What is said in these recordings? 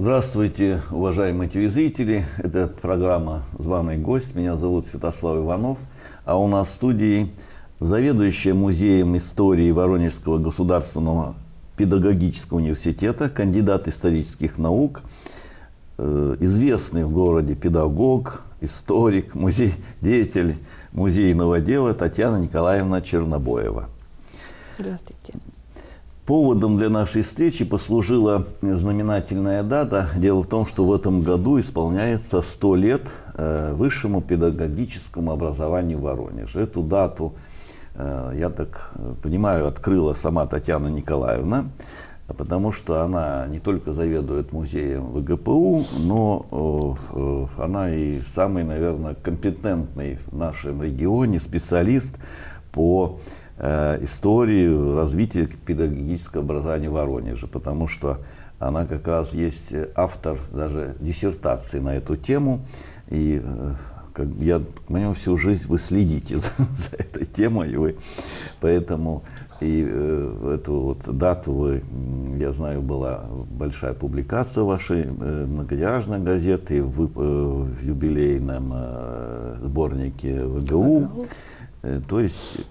Здравствуйте, уважаемые телезрители. Это программа «Званый гость». Меня зовут Святослав Иванов. А у нас в студии заведующая музеем истории Воронежского государственного педагогического университета, кандидат исторических наук, известный в городе педагог, историк, деятель музейного дела Татьяна Николаевна Чернобоева. Здравствуйте. Поводом для нашей встречи послужила знаменательная дата. Дело в том, что в этом году исполняется 100 лет высшему педагогическому образованию в Воронеже. Эту дату, я так понимаю, открыла сама Татьяна Николаевна, потому что она не только заведует музеем ВГПУ, но она и самый, наверное, компетентный в нашем регионе специалист по истории развития педагогического образования в Воронеже, потому что она как раз есть автор даже диссертации на эту тему. И я понимаю, всю жизнь вы следите за этой темой, поэтому и эту вот дату, я знаю, была большая публикация вашей многотиражной газеты в юбилейном сборнике ВГУ. То есть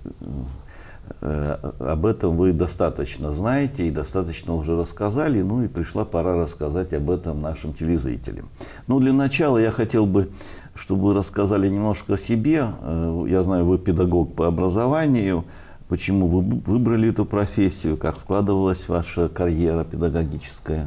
об этом вы достаточно знаете и достаточно уже рассказали, ну и пришла пора рассказать об этом нашим телезрителям. Ну, для начала я хотел бы, чтобы вы рассказали немножко о себе. Я знаю, вы педагог по образованию. Почему вы выбрали эту профессию? Как складывалась ваша карьера педагогическая?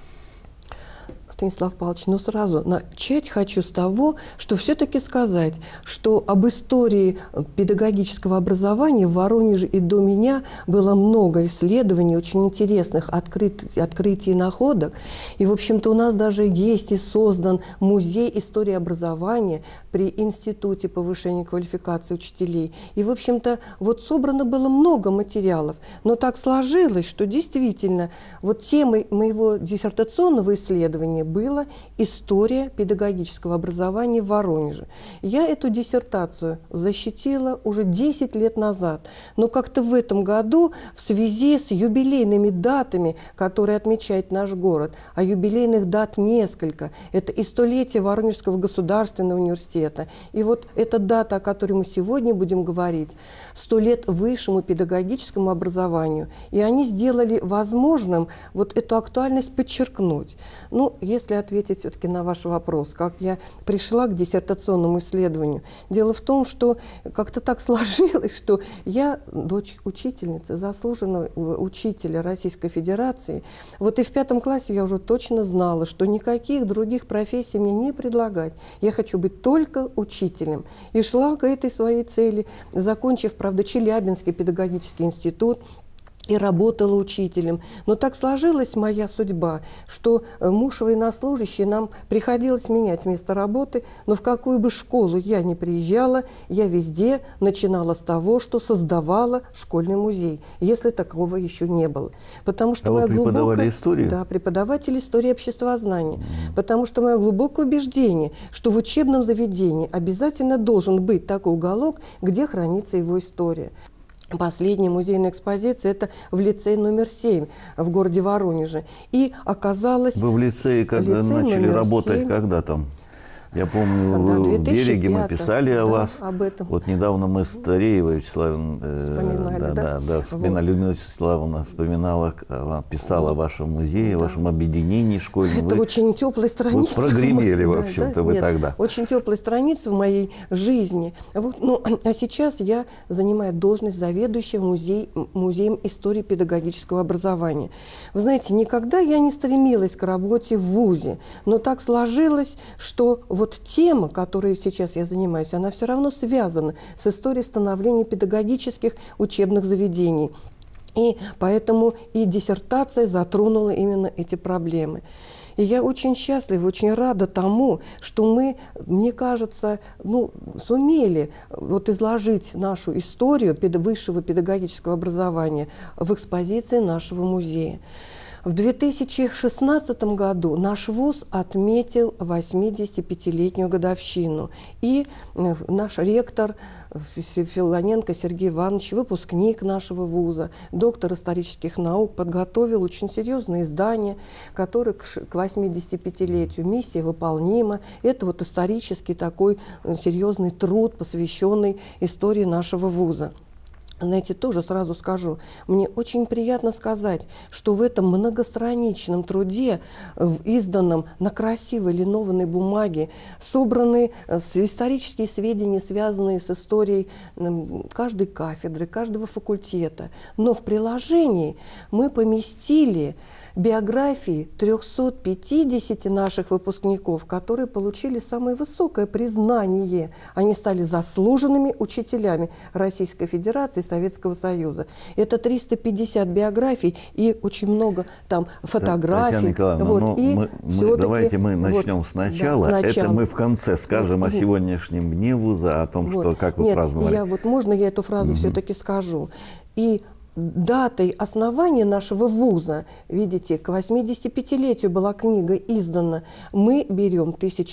Станислав Павлович, ну сразу начать хочу с того, что все-таки сказать, что об истории педагогического образования в Воронеже и до меня было много исследований, очень интересных открытий и находок. И, в общем-то, у нас даже есть и создан музей истории образования при Институте повышения квалификации учителей. И, в общем-то, вот собрано было много материалов. Но так сложилось, что действительно вот темой моего диссертационного исследования была история педагогического образования в Воронеже. Я эту диссертацию защитила уже 10 лет назад, но как-то в этом году в связи с юбилейными датами, которые отмечает наш город, а юбилейных дат несколько, это и 100-летие Воронежского государственного университета, и вот эта дата, о которой мы сегодня будем говорить, 100 лет высшему педагогическому образованию, и они сделали возможным вот эту актуальность подчеркнуть. Ну, если ответить все-таки на ваш вопрос, как я пришла к диссертационному исследованию. Дело в том, что как-то так сложилось, что я дочь учительницы, заслуженного учителя Российской Федерации. Вот и в 5 классе я уже точно знала, что никаких других профессий мне не предлагать. Я хочу быть только учителем. И шла к этой своей цели, закончив, правда, Челябинский педагогический институт, и работала учителем. Но так сложилась моя судьба, что муж военнослужащий, нам приходилось менять место работы, но в какую бы школу я ни приезжала, я везде начинала с того, что создавала школьный музей, если такого еще не было. Потому что вы преподавали историю? Да, преподаватель истории обществознания. Потому что мое глубокое убеждение, что в учебном заведении обязательно должен быть такой уголок, где хранится его история. Последняя музейная экспозиция – это в лицее номер 7 в городе Воронеже. И оказалось… Вы в лицее, когда начали работать, 7. Когда там? Я помню, да, в «Береге» мы писали о вас. Об этом. Вот недавно мы с Тареевой вспоминали, вспоминали. Людмила Вячеславовна вспоминала, она писала о вашем музее, о вашем объединении школьном. Это очень теплая страница. Вы прогремели, в общем-то, вы тогда. Очень теплая страница в моей жизни. Вот, ну, а сейчас я занимаю должность заведующего музеем истории педагогического образования. Вы знаете, никогда я не стремилась к работе в вузе, но так сложилось, что вот тема, которой сейчас я занимаюсь, она все равно связана с историей становления педагогических учебных заведений. И поэтому и диссертация затронула именно эти проблемы. И я очень счастлива, очень рада тому, что мы, мне кажется, сумели вот изложить нашу историю высшего педагогического образования в экспозиции нашего музея. В 2016 году наш вуз отметил 85-летнюю годовщину. И наш ректор Филоненко Сергей Иванович, выпускник нашего вуза, доктор исторических наук, подготовил очень серьезное издание, которое к 85-летию «Миссия выполнима». Это вот исторический такой серьезный труд, посвященный истории нашего вуза. Знаете, тоже сразу скажу, мне очень приятно сказать, что в этом многостраничном труде, изданном на красивой линованной бумаге, собраны исторические сведения, связанные с историей каждой кафедры, каждого факультета. Но в приложении мы поместили биографии 350 наших выпускников, которые получили самое высокое признание. Они стали заслуженными учителями Российской Федерации и Советского Союза. Это 350 биографий и очень много там фотографий. Вот, давайте мы начнем сначала. Да, это мы в конце скажем о сегодняшнем дне вуза, о том, что как вы праздновали. Можно я эту фразу все-таки скажу? И датой основания нашего вуза, видите, к 85-летию была книга издана, мы берем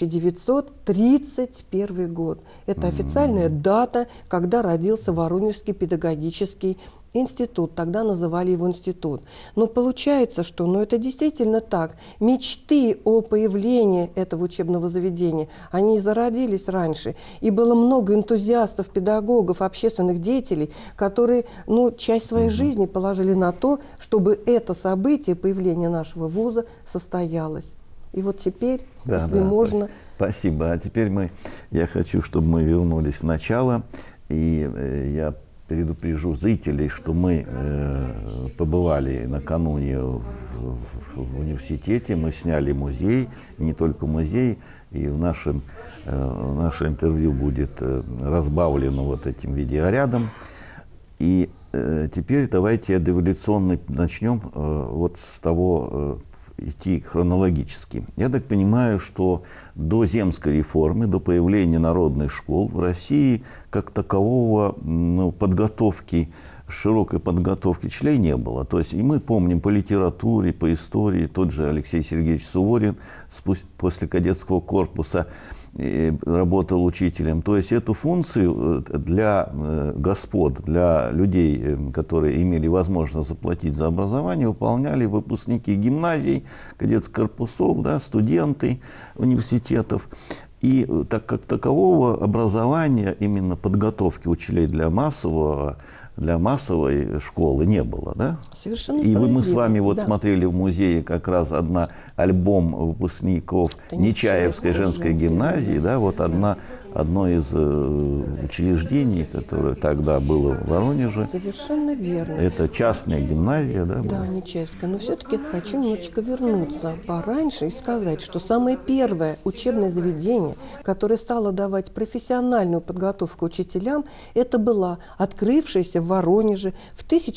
1931 год. Это официальная дата, когда родился Воронежский педагогический институт, тогда называли его институт. Но получается, что это действительно так. Мечты о появлении этого учебного заведения, они и зародились раньше. И было много энтузиастов, педагогов, общественных деятелей, которые часть своей жизни положили на то, чтобы это событие, появление нашего вуза, состоялось. И вот теперь, если можно... Спасибо. А теперь я хочу, чтобы мы вернулись в начало. И я предупрежу зрителей, что мы побывали накануне в университете, мы сняли музей, не только музей, и наше интервью будет разбавлено вот этим видеорядом. И теперь давайте дореволюционно начнем вот с того, идти хронологически. Я так понимаю, что до земской реформы, до появления народных школ в России как такового широкой подготовки учителей не было. То есть и мы помним по литературе, по истории, тот же Алексей Сергеевич Суворин после кадетского корпуса работал учителем. То есть эту функцию для господ, для людей, которые имели возможность заплатить за образование, выполняли выпускники гимназий, кадетских корпусов, студенты университетов. И так как такового образования, именно подготовки учителей для массовой школы не было, да? Совершенно и мы с вами смотрели в музее как раз альбом выпускников Нечаевской женской гимназии, одно из учреждений, которое тогда было в Воронеже. Совершенно верно. Это частная гимназия, да? Да, Нечаевская. Но все-таки хочу немножечко вернуться пораньше и сказать, что самое первое учебное заведение, которое стало давать профессиональную подготовку учителям, это была открывшаяся в Воронеже в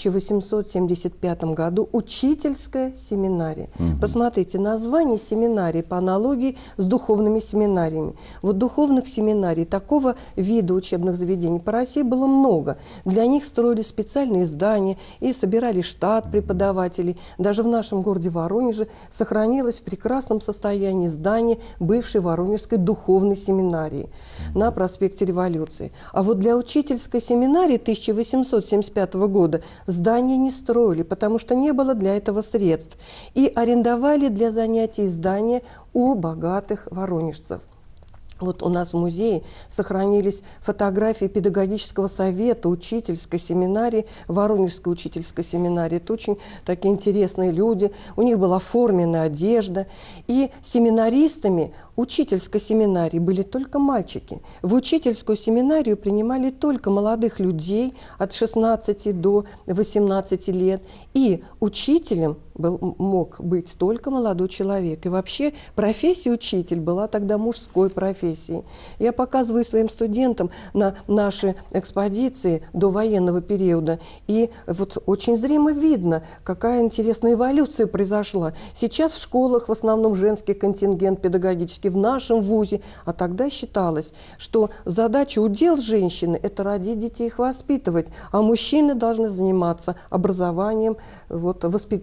1875 году учительская семинария. Посмотрите, название семинарии по аналогии с духовными семинариями. Вот духовных семинарий, такого вида учебных заведений по России было много. Для них строили специальные здания и собирали штат преподавателей. Даже в нашем городе Воронеже сохранилось в прекрасном состоянии здание бывшей Воронежской духовной семинарии на проспекте Революции. А вот для учительской семинарии 1875 года здания не строили, потому что не было для этого средств. И арендовали для занятий здания у богатых воронежцев. Вот у нас в музее сохранились фотографии педагогического совета учительской семинарии, Воронежской учительской семинарии. Это очень такие интересные люди, у них была форменная одежда. И семинаристами учительской семинарии были только мальчики. В учительскую семинарию принимали только молодых людей от 16 до 18 лет. И учителем мог быть только молодой человек. И вообще профессия учитель была тогда мужской профессией. Я показываю своим студентам на наши экспозиции до военного периода. И вот очень зримо видно, какая интересная эволюция произошла. Сейчас в школах в основном женский контингент педагогический, в нашем вузе. А тогда считалось, что задача, удел женщины – это родить детей, их воспитывать. А мужчины должны заниматься образованием,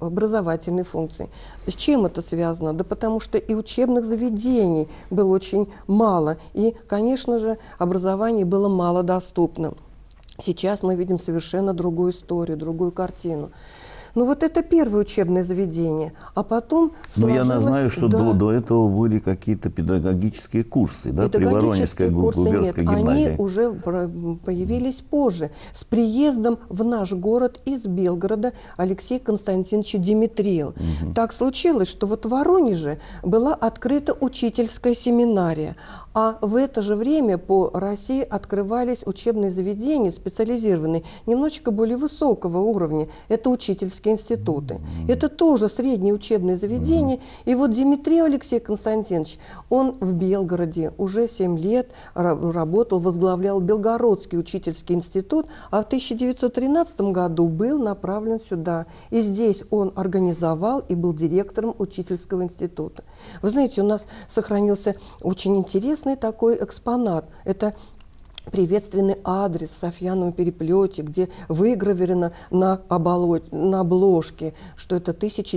образовательной функции. С чем это связано? Да потому что и учебных заведений было очень мало, и, конечно же, образование было мало доступно. Сейчас мы видим совершенно другую историю, другую картину. Ну вот это первое учебное заведение, а потом сложилось... Но я знаю, что до этого были какие-то педагогические курсы, да, при Воронежской губернской гимназии. Они уже появились позже, с приездом в наш город из Белгорода Алексея Константиновича Димитриева. Так случилось, что вот в Воронеже была открыта учительская семинария, а в это же время по России открывались учебные заведения специализированные, немножечко более высокого уровня. Это учительские институты. Это тоже средние учебные заведения. И вот Димитриев Алексей Константинович, он в Белгороде уже 7 лет работал, возглавлял Белгородский учительский институт, а в 1913 году был направлен сюда. И здесь он организовал и был директором учительского института. Вы знаете, у нас сохранился очень интересный такой экспонат. Это приветственный адрес в Софьяновом переплете, где выгравировано на обложке, что это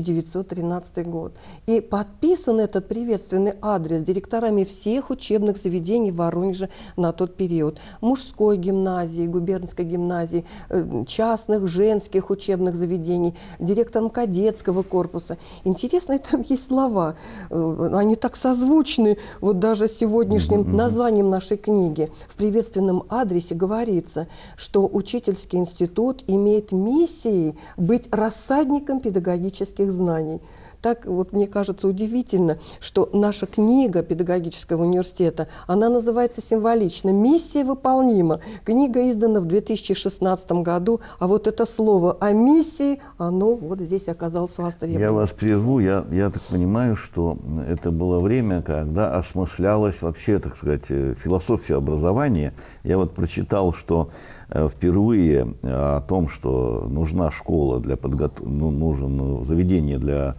1913 год. И подписан этот приветственный адрес директорами всех учебных заведений в Воронеже на тот период. Мужской гимназии, губернской гимназии, частных, женских учебных заведений, директором кадетского корпуса. Интересные там есть слова. Они так созвучны вот даже с сегодняшним названием нашей книги. В приветственном адресе говорится, что учительский институт имеет миссией быть рассадником педагогических знаний. Так вот, мне кажется, удивительно, что наша книга педагогического университета, она называется символично «Миссия выполнима». Книга издана в 2016 году, а вот это слово о миссии, оно вот здесь оказалось востребовано. Я вас прерву, я так понимаю, что это было время, когда осмыслялась вообще, так сказать, философия образования. Я вот прочитал, что впервые о том, что нужна школа для подготовки, нужно заведение для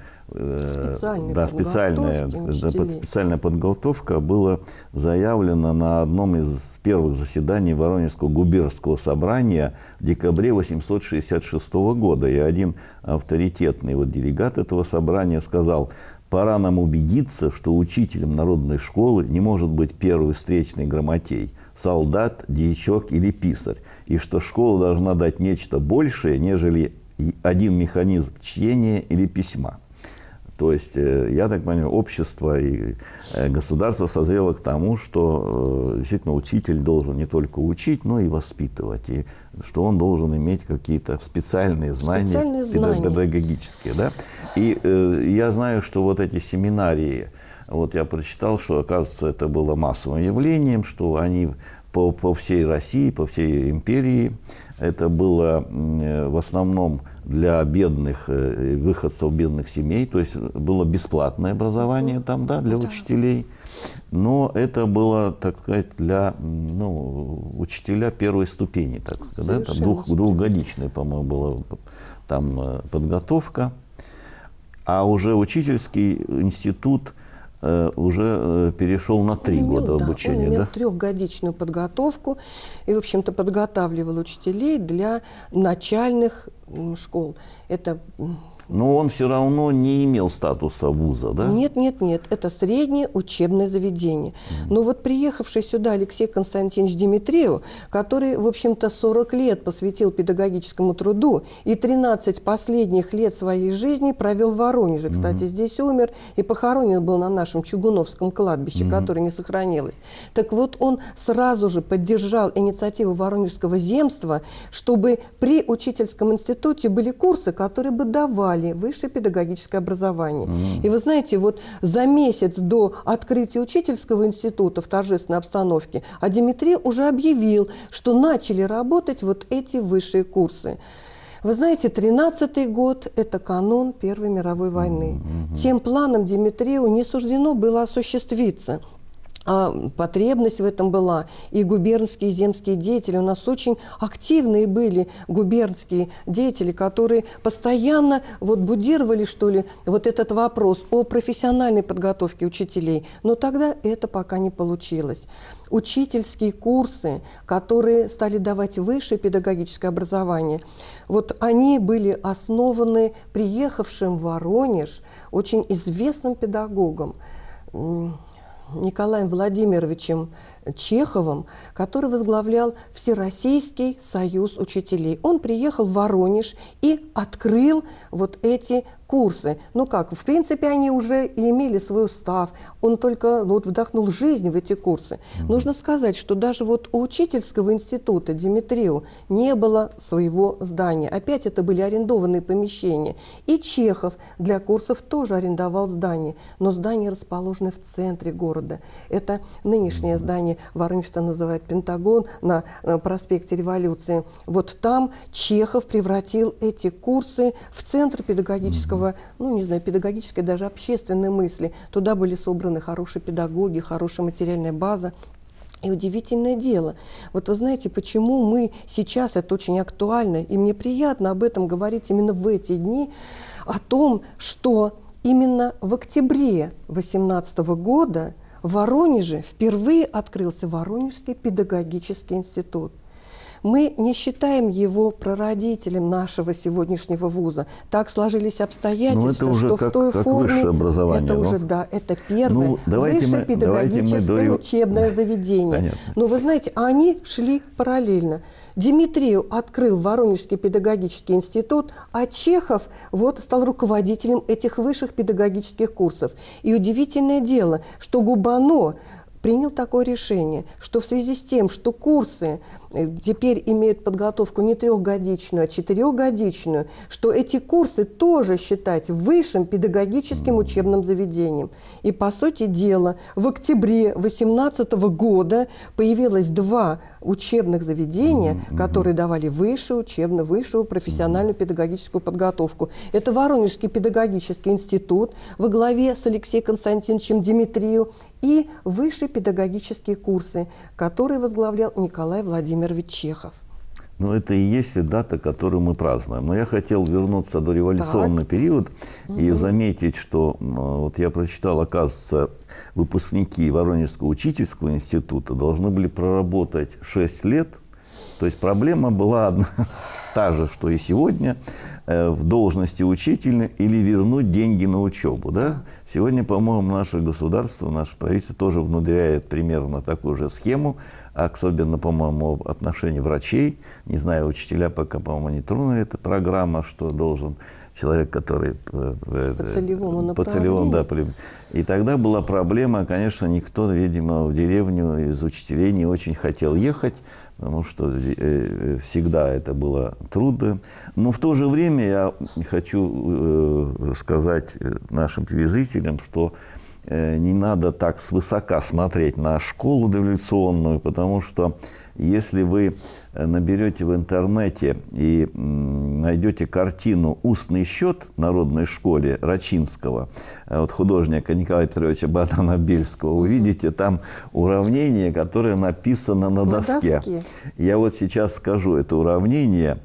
специальная подготовка была заявлена на одном из первых заседаний Воронежского губернского собрания в декабре 1866 года. И один авторитетный делегат этого собрания сказал: пора нам убедиться, что учителем народной школы не может быть первый встречный грамотей, солдат, дьячок или писарь, и что школа должна дать нечто большее, нежели один механизм чтения или письма. То есть, я так понимаю, общество и государство созрело к тому, что действительно учитель должен не только учить, но и воспитывать, и что он должен иметь какие-то специальные знания педагогические. Да? И я знаю, что вот эти семинарии, вот я прочитал, что, оказывается, это было массовым явлением, что они по всей России, по всей империи, это было в основном для бедных, выходцев бедных семей, то есть было бесплатное образование там, да, для учителей, но это было, так сказать, для учителя первой ступени, так сказать, да, там двухгодичная, по-моему, была там подготовка, а уже учительский институт уже перешел на 3 года обучения. Он имел трехгодичную подготовку и, в общем-то, подготавливал учителей для начальных школ. Это... Но он все равно не имел статуса вуза, да? Нет, это среднее учебное заведение. Но вот приехавший сюда Алексей Константинович Димитриев, который, в общем-то, 40 лет посвятил педагогическому труду и 13 последних лет своей жизни провел в Воронеже. Кстати, здесь умер и похоронен был на нашем Чугуновском кладбище, которое не сохранилось. Так вот, он сразу же поддержал инициативу Воронежского земства, чтобы при учительском институте были курсы, которые бы давали высшее педагогическое образование. И вы знаете, вот за месяц до открытия учительского института в торжественной обстановке Димитрий уже объявил, что начали работать вот эти высшие курсы. Вы знаете, 13-й год – это канун Первой мировой войны. Тем планом Димитриеву не суждено было осуществиться. потребность в этом была. И губернские, и земские деятели. У нас очень активные были губернские деятели, которые постоянно вот будировали, что ли, вот этот вопрос о профессиональной подготовке учителей. Но тогда это пока не получилось. Учительские курсы, которые стали давать высшее педагогическое образование, вот они были основаны приехавшим в Воронеж очень известным педагогом Николаем Владимировичем Чеховым, который возглавлял Всероссийский союз учителей. Он приехал в Воронеж и открыл вот эти курсы. Ну как, в принципе, они уже имели свой устав. Он только вот вдохнул жизнь в эти курсы. Нужно сказать, что даже вот у учительского института Димитриева не было своего здания. Опять это были арендованные помещения. И Чехов для курсов тоже арендовал здание. Но здание расположено в центре города. Это нынешнее здание Воронеж называют Пентагон на проспекте Революции. Вот там Чехов превратил эти курсы в центр педагогического, ну не знаю, педагогической, даже общественной мысли. Туда были собраны хорошие педагоги, хорошая материальная база. И удивительное дело, вот вы знаете, почему мы сейчас, это очень актуально, и мне приятно об этом говорить именно в эти дни, о том, что именно в октябре 2018 года в Воронеже впервые открылся Воронежский педагогический институт. Мы не считаем его прародителем нашего сегодняшнего вуза. Так сложились обстоятельства, что в той форме это уже, да, это первое высшее педагогическое учебное заведение. Понятно. Но вы знаете, они шли параллельно. Димитриев открыл Воронежский педагогический институт, а Чехов вот стал руководителем этих высших педагогических курсов. И удивительное дело, что Губано принял такое решение, что в связи с тем, что курсы теперь имеют подготовку не трехгодичную, а четырехгодичную, что эти курсы тоже считать высшим педагогическим учебным заведением. И, по сути дела, в октябре 2018 года появилось два учебных заведения, которые давали высшую профессиональную педагогическую подготовку. Это Воронежский педагогический институт во главе с Алексеем Константиновичем Димитриевым и высшие педагогические курсы, которые возглавлял Николай Владимирович Чехов. Ну, это и есть дата, которую мы празднуем. Но я хотел вернуться до революционного периода и заметить, что вот я прочитал, оказывается, выпускники Воронежского учительского института должны были проработать 6 лет. То есть проблема была одна, та же, что и сегодня, в должности учителя или вернуть деньги на учебу. Да? Сегодня, по-моему, наше государство, наше правительство тоже внедряет примерно такую же схему, особенно, по-моему, в отношении врачей. Не знаю, учителя пока, по-моему, не тронули эта программа, что должен человек, который по целевому да, и тогда была проблема, конечно, никто, видимо, в деревню из учителей не очень хотел ехать, потому что всегда это было трудно. Но в то же время я хочу сказать нашим телезрителям, что не надо так свысока смотреть на школу дореволюционную, потому что если вы наберете в интернете и найдете картину «Устный счет» в народной школе Рачинского, вот художника Николая Петровича Богдана-Бельского, увидите там уравнение, которое написано на доске. Я вот сейчас скажу это уравнение.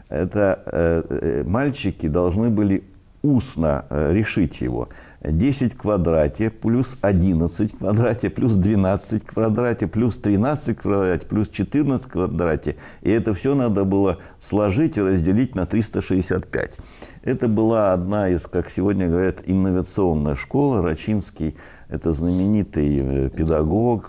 Это мальчики должны были устно решить его. 10 в квадрате плюс 11 в квадрате плюс 12 в квадрате плюс 13 в квадрате плюс 14 в квадрате. И это все надо было сложить и разделить на 365. Это была одна из, как сегодня говорят, инновационная школа. Рачинский – это знаменитый педагог,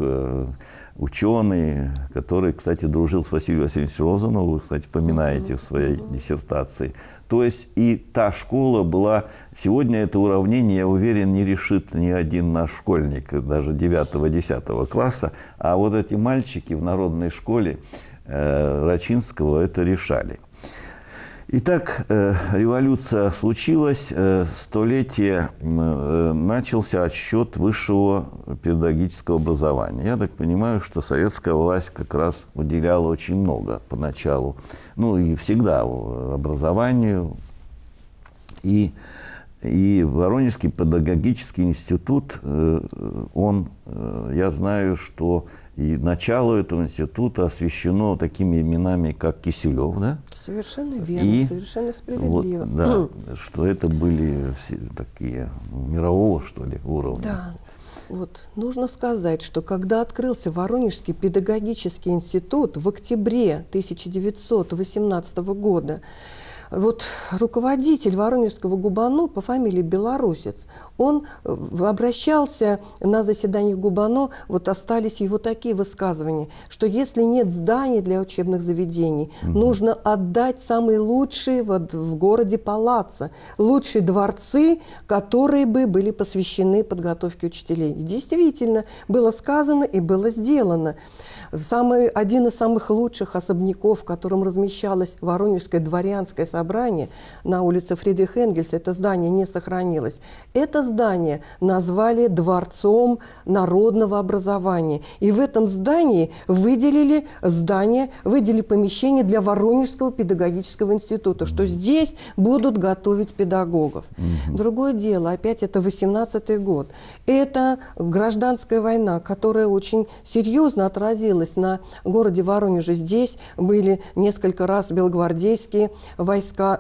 ученый, который, кстати, дружил с Василием Васильевичем Розановым, вы, кстати, поминаете в своей диссертации. То есть и та школа была... Сегодня это уравнение, я уверен, не решит ни один наш школьник, даже 9-10 класса. А вот эти мальчики в народной школе Рачинского это решали. Итак, революция случилась, столетие, начался отсчет высшего педагогического образования. Я так понимаю, что советская власть как раз уделяла очень много поначалу, ну и всегда образованию. И И Воронежский педагогический институт, я знаю, что и начало этого института освящено такими именами, как Киселев, да? Совершенно верно, совершенно справедливо. Вот, да, что это были все такие мирового, что ли, уровня. Да. Вот, нужно сказать, что когда открылся Воронежский педагогический институт в октябре 1918 года, вот руководитель Воронежского ГУБАНО по фамилии Белорусец, он обращался на заседаниях ГУБАНО, вот остались его такие высказывания, что если нет зданий для учебных заведений, нужно отдать самые лучшие в городе палацы, лучшие дворцы, которые бы были посвящены подготовке учителей. И действительно, было сказано и было сделано. Один из самых лучших особняков, в котором размещалось Воронежское дворянское собрание на улице Фридриха Энгельса, это здание не сохранилось. Это здание назвали Дворцом народного образования. И в этом здании выделили помещение для Воронежского педагогического института, что здесь будут готовить педагогов. Другое дело, опять это 18-й год. Это гражданская война, которая очень серьезно отразилась на городе Воронеже. Здесь были несколько раз белогвардейские войска.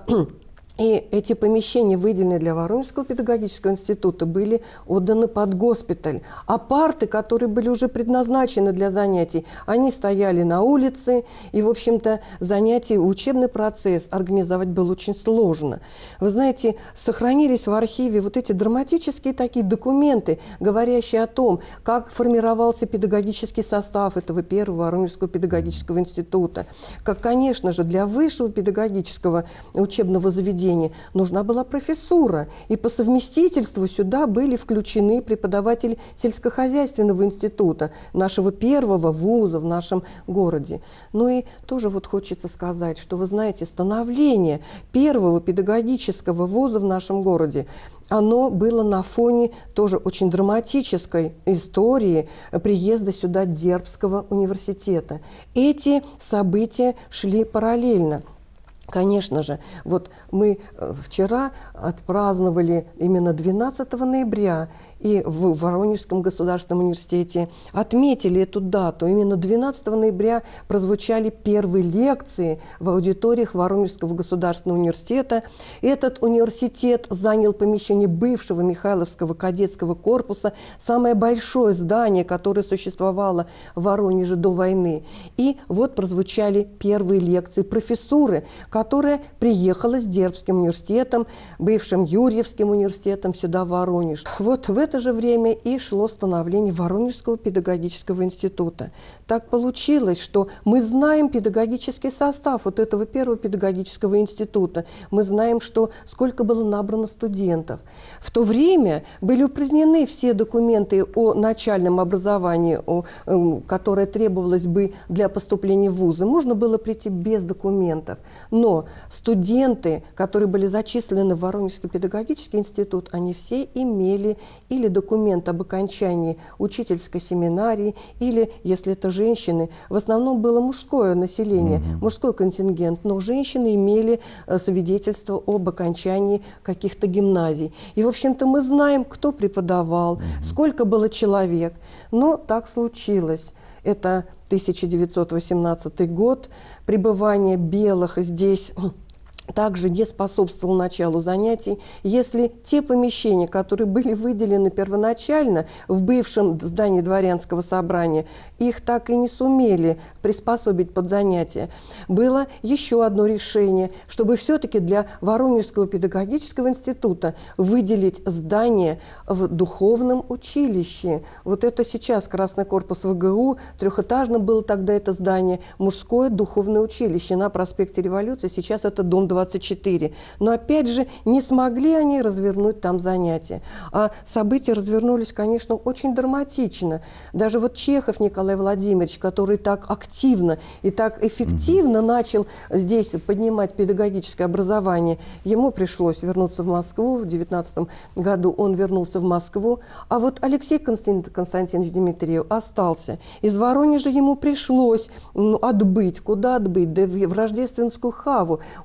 И эти помещения, выделенные для Воронежского педагогического института, были отданы под госпиталь. А парты, которые были уже предназначены для занятий, они стояли на улице. И, в общем-то, занятия, учебный процесс организовать было очень сложно. Вы знаете, сохранились в архиве вот эти драматические такие документы, говорящие о том, как формировался педагогический состав этого первого Воронежского педагогического института. Как, конечно же, для высшего педагогического учебного заведения нужна была профессура, и по совместительству сюда были включены преподаватели сельскохозяйственного института, нашего первого вуза в нашем городе. Ну и тоже вот хочется сказать, что, вы знаете, становление первого педагогического вуза в нашем городе, оно было на фоне тоже очень драматической истории приезда сюда Дербского университета. Эти события шли параллельно. Конечно же, вот мы вчера отпраздновали именно 12 ноября, и в Воронежском государственном университете отметили эту дату. Именно 12 ноября прозвучали первые лекции в аудиториях Воронежского государственного университета. Этот университет занял помещение бывшего Михайловского кадетского корпуса, самое большое здание, которое существовало в Воронеже до войны. И вот прозвучали первые лекции профессуры, которая приехала с Дербским университетом, бывшим Юрьевским университетом сюда, в Воронеж. Вот в это же время и шло становление Воронежского педагогического института. Так получилось, что мы знаем педагогический состав вот этого первого педагогического института. Мы знаем, что сколько было набрано студентов. В то время были упразднены все документы о начальном образовании, которое требовалось бы для поступления в вузы. Можно было прийти без документов. Но студенты, которые были зачислены в Воронежский педагогический институт, они все имели или документ об окончании учительской семинарии, или, если это женщины, в основном было мужское население, мужской контингент, но женщины имели свидетельство об окончании каких-то гимназий. И, в общем-то, мы знаем, кто преподавал, сколько было человек. Но так случилось. Это 1918 год. Пребывание белых здесь также не способствовал началу занятий. Если те помещения, которые были выделены первоначально в бывшем здании дворянского собрания, их так и не сумели приспособить под занятия, было еще одно решение, чтобы все-таки для Воронежского педагогического института выделить здание в духовном училище. Вот это сейчас Красный корпус ВГУ, трехэтажным было тогда это здание, мужское духовное училище на проспекте Революции, сейчас это дом 24. Но опять же не смогли они развернуть там занятия. А события развернулись, конечно, очень драматично. Даже вот Чехов Николай Владимирович, который так активно и так эффективно начал здесь поднимать педагогическое образование, ему пришлось вернуться в Москву. В 19 году он вернулся в Москву. А вот Алексей Константинович Дмитриев остался. Из Воронежа ему пришлось отбыть. Куда отбыть? Да в Рождественскую Хаву. Он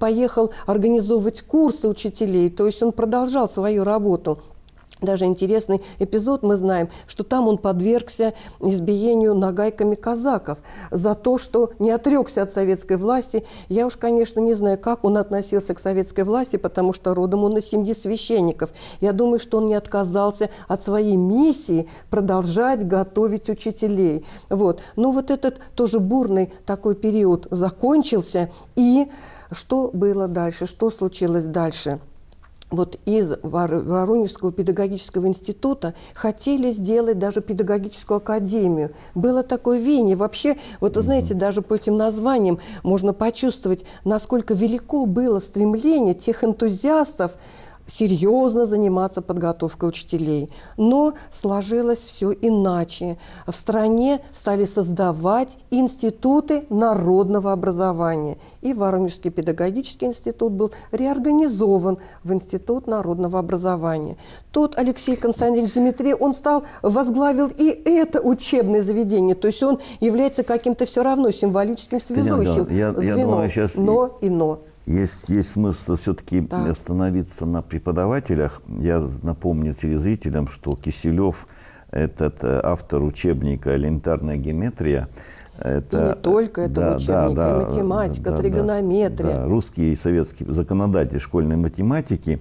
поехал организовывать курсы учителей, то есть он продолжал свою работу. Даже интересный эпизод мы знаем, что там он подвергся избиению нагайками казаков за то, что не отрекся от советской власти. Я уж, конечно, не знаю, как он относился к советской власти, потому что родом он из семьи священников. Я думаю, что он не отказался от своей миссии продолжать готовить учителей. Вот. Но вот этот тоже бурный такой период закончился. И что было дальше? Что случилось дальше? Вот из Воронежского педагогического института хотели сделать даже педагогическую академию. Было такое веяние. Вообще, вот вы знаете, даже по этим названиям можно почувствовать, насколько велико было стремление тех энтузиастов серьезно заниматься подготовкой учителей. Но сложилось все иначе. В стране стали создавать институты народного образования. И Воронежский педагогический институт был реорганизован в Институт народного образования. Тот Алексей Константинович Дмитриев, он возглавил и это учебное заведение. То есть он является каким-то все равно символическим связующим звеном. Но. Есть смысл все-таки остановиться на преподавателях. Я напомню телезрителям, что Киселев – этот автор учебника «Элементарная геометрия». Это, и не только этого учебника, и математика, тригонометрия. Да, русский и советский законодатель школьной математики.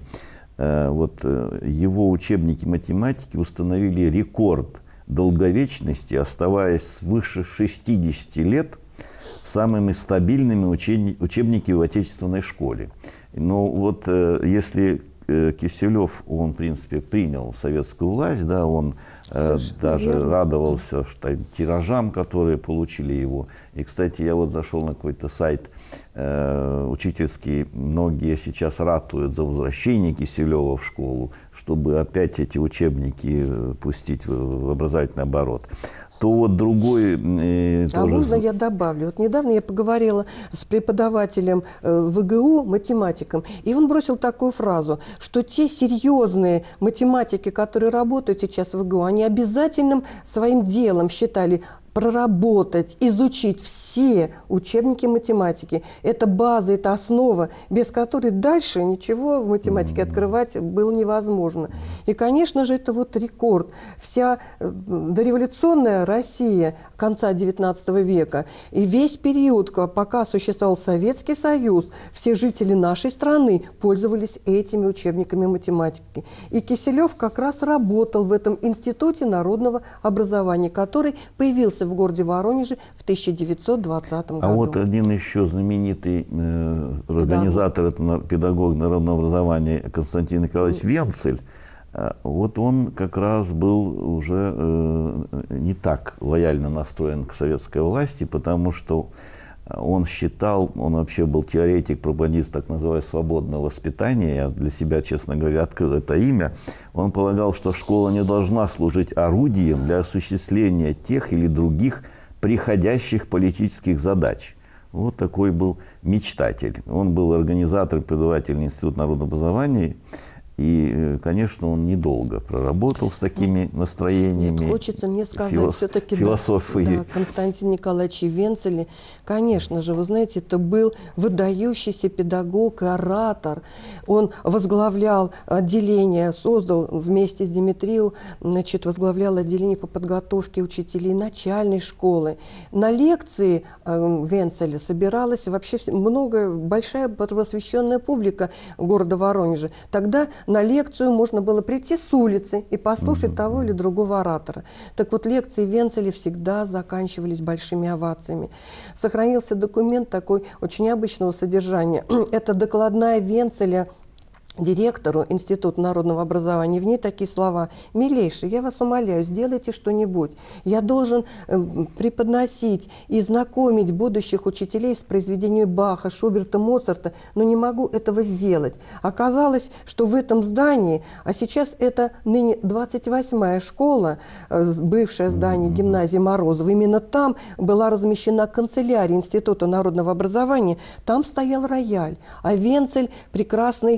Вот его учебники математики установили рекорд долговечности, оставаясь свыше 60 лет самыми стабильными учебники в отечественной школе. Но вот если Киселев, он, в принципе, принял советскую власть, да, он даже радовался тиражам, которые получили его. И, кстати, я вот зашел на какой-то сайт учительский, многие сейчас ратуют за возвращение Киселева в школу, чтобы опять эти учебники пустить в образовательный оборот. То вот другой... можно я добавлю? Вот недавно я поговорила с преподавателем ВГУ, математиком, и он бросил такую фразу, что те серьезные математики, которые работают сейчас в ВГУ, они обязательным своим делом считали проработать, изучить все учебники математики. Это база, это основа, без которой дальше ничего в математике открывать было невозможно. И, конечно же, это вот рекорд. Вся дореволюционная Россия конца XIX века и весь период, пока существовал Советский Союз, все жители нашей страны пользовались этими учебниками математики. И Киселев как раз работал в этом Институте народного образования, который появился в городе Воронеже в 1920 году. А вот один еще знаменитый организатор, педагог народного образования Константин Николаевич Венцель, вот он как раз был уже не так лояльно настроен к советской власти, потому что он считал, он вообще был теоретик, пропагандист так называемого свободного воспитания, я для себя, честно говоря, открыл это имя. Он полагал, что школа не должна служить орудием для осуществления тех или других приходящих политических задач. Вот такой был мечтатель. Он был организатором, преподавателем Института народного образования. И, конечно, он недолго проработал с такими настроениями. Нет, хочется мне сказать, все-таки да, Константин Николаевич Венцель, конечно же, вы знаете, это был выдающийся педагог и оратор. Он возглавлял отделение, создал вместе с Дмитриевым, возглавлял отделение по подготовке учителей начальной школы. На лекции Венцеля собиралась вообще большая просвещенная публика города Воронежа. Тогда на лекцию можно было прийти с улицы и послушать того или другого оратора. Так вот, лекции Венцеля всегда заканчивались большими овациями. Сохранился документ такой очень необычного содержания. Это докладная Венцеля директору Института народного образования. В ней такие слова: «Милейший, я вас умоляю, сделайте что-нибудь. Я должен преподносить и знакомить будущих учителей с произведениями Баха, Шуберта, Моцарта, но не могу этого сделать». Оказалось, что в этом здании, а сейчас это ныне 28-я школа, бывшее здание гимназии Морозова, именно там была размещена канцелярия Института народного образования, там стоял рояль, а Венцель, прекрасный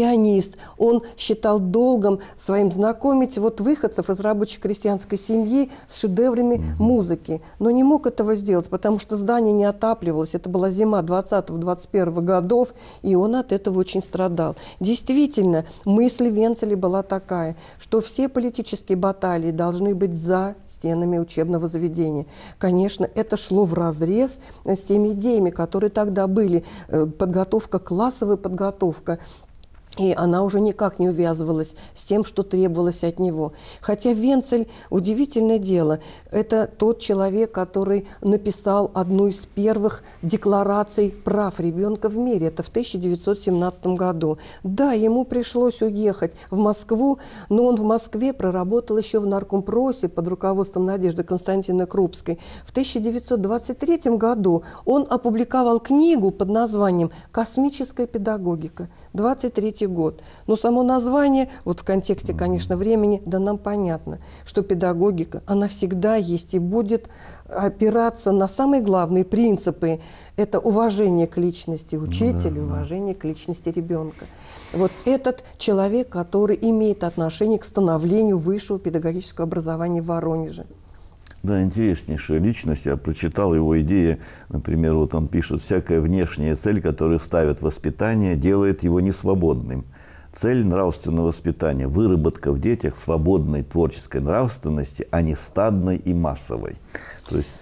пианист. Он считал долгом своим знакомить вот выходцев из рабоче-крестьянской семьи с шедеврами музыки. Но не мог этого сделать, потому что здание не отапливалось. Это была зима 20-21 годов, и он от этого очень страдал. Действительно, мысль Венцеля была такая, что все политические баталии должны быть за стенами учебного заведения. Конечно, это шло вразрез с теми идеями, которые тогда были. Подготовка, классовая подготовка. И она уже никак не увязывалась с тем, что требовалось от него. Хотя Венцель, удивительное дело, это тот человек, который написал одну из первых деклараций прав ребенка в мире. Это в 1917 году. Да, ему пришлось уехать в Москву, но он в Москве проработал еще в наркомпросе под руководством Надежды Константиновны Крупской. В 1923 году он опубликовал книгу под названием «Космическая педагогика». 23 год. Но само название, вот в контексте, конечно, времени, да нам понятно, что педагогика, она всегда есть и будет опираться на самые главные принципы. Это уважение к личности учителя, уважение к личности ребенка. Вот этот человек, который имеет отношение к становлению высшего педагогического образования в Воронеже. Да, интереснейшая личность. Я прочитал его идеи. Например, вот он пишет: «Всякая внешняя цель, которую ставит воспитание, делает его несвободным. Цель нравственного воспитания – выработка в детях свободной творческой нравственности, а не стадной и массовой». То есть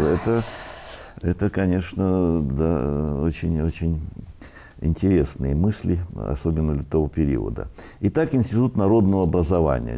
это конечно, да, очень-очень интересные мысли, особенно для того периода. Итак, Институт народного образования,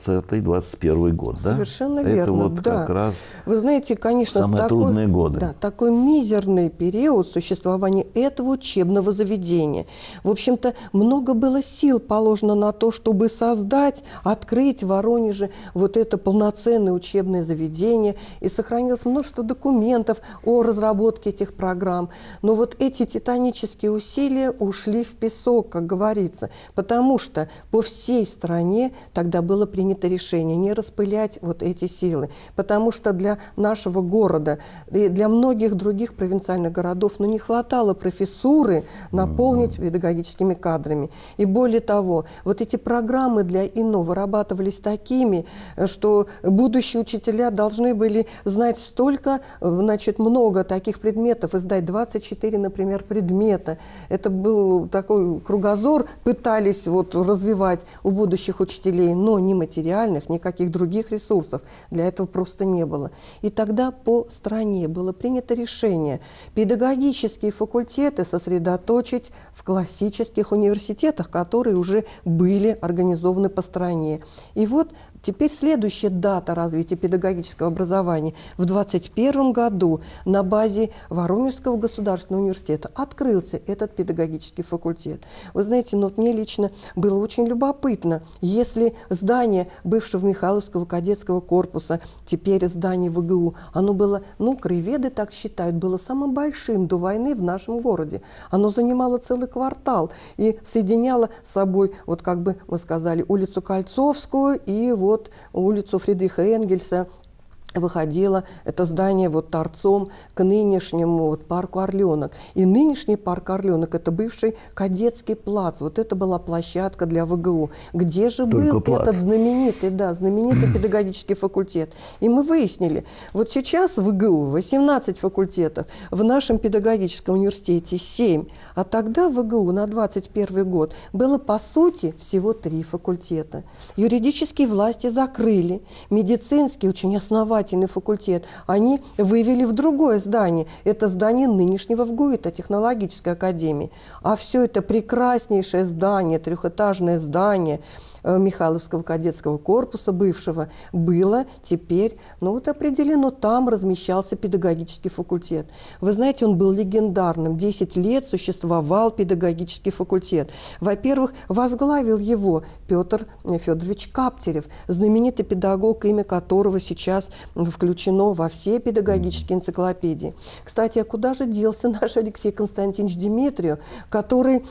20-21 год, да? Совершенно верно, это вот да. как раз вы знаете, конечно, самые трудные годы. Да, такой мизерный период существования этого учебного заведения. В общем-то, много было сил положено на то, чтобы создать, открыть в Воронеже вот это полноценное учебное заведение. И сохранилось множество документов о разработке этих программ. Но вот эти титанические усилия ушли в песок, как говорится, потому что по всей стране тогда было принято решение не распылять вот эти силы, потому что для нашего города и для многих других провинциальных городов не хватало профессуры наполнить педагогическими кадрами. И более того, вот эти программы для ИНО вырабатывались такими, что будущие учителя должны были знать столько, значит, много таких предметов, издать 24, например, предмета. Это был такой кругозор, пытались вот развивать у будущих учителей, но ни материальных, никаких других ресурсов для этого просто не было. И тогда по стране было принято решение педагогические факультеты сосредоточить в классических университетах, которые уже были организованы по стране. И вот теперь следующая дата развития педагогического образования. В 2021 году на базе Воронежского государственного университета открылся этот педагогический факультет. Вы знаете, но мне лично было очень любопытно, если здание бывшего Михайловского кадетского корпуса, теперь здание ВГУ, оно было, краеведы так считают, было самым большим до войны в нашем городе. Оно занимало целый квартал и соединяло с собой, вот как бы мы сказали, улицу Кольцовскую и вот улицу Фридриха Энгельса. Выходило это здание вот торцом к нынешнему вот парку «Орленок». И нынешний парк «Орленок» – это бывший кадетский плац. Вот это была площадка для ВГУ. Где же был этот знаменитый педагогический факультет? И мы выяснили, вот сейчас в ВГУ 18 факультетов, в нашем педагогическом университете 7, а тогда в ВГУ на 21 год было, по сути, всего 3 факультета. Юридические власти закрыли, медицинский очень основательный факультет они вывели в другое здание. Это здание нынешнего ВГУ, это технологической академии. А все это прекраснейшее здание, трехэтажное здание Михайловского кадетского корпуса бывшего было теперь, определено, там размещался педагогический факультет. Вы знаете, он был легендарным. 10 лет существовал педагогический факультет. Во-первых, возглавил его Петр Федорович Каптерев, знаменитый педагог, имя которого сейчас включено во все педагогические энциклопедии. Кстати, а куда же делся наш Алексей Константинович Дмитриев, который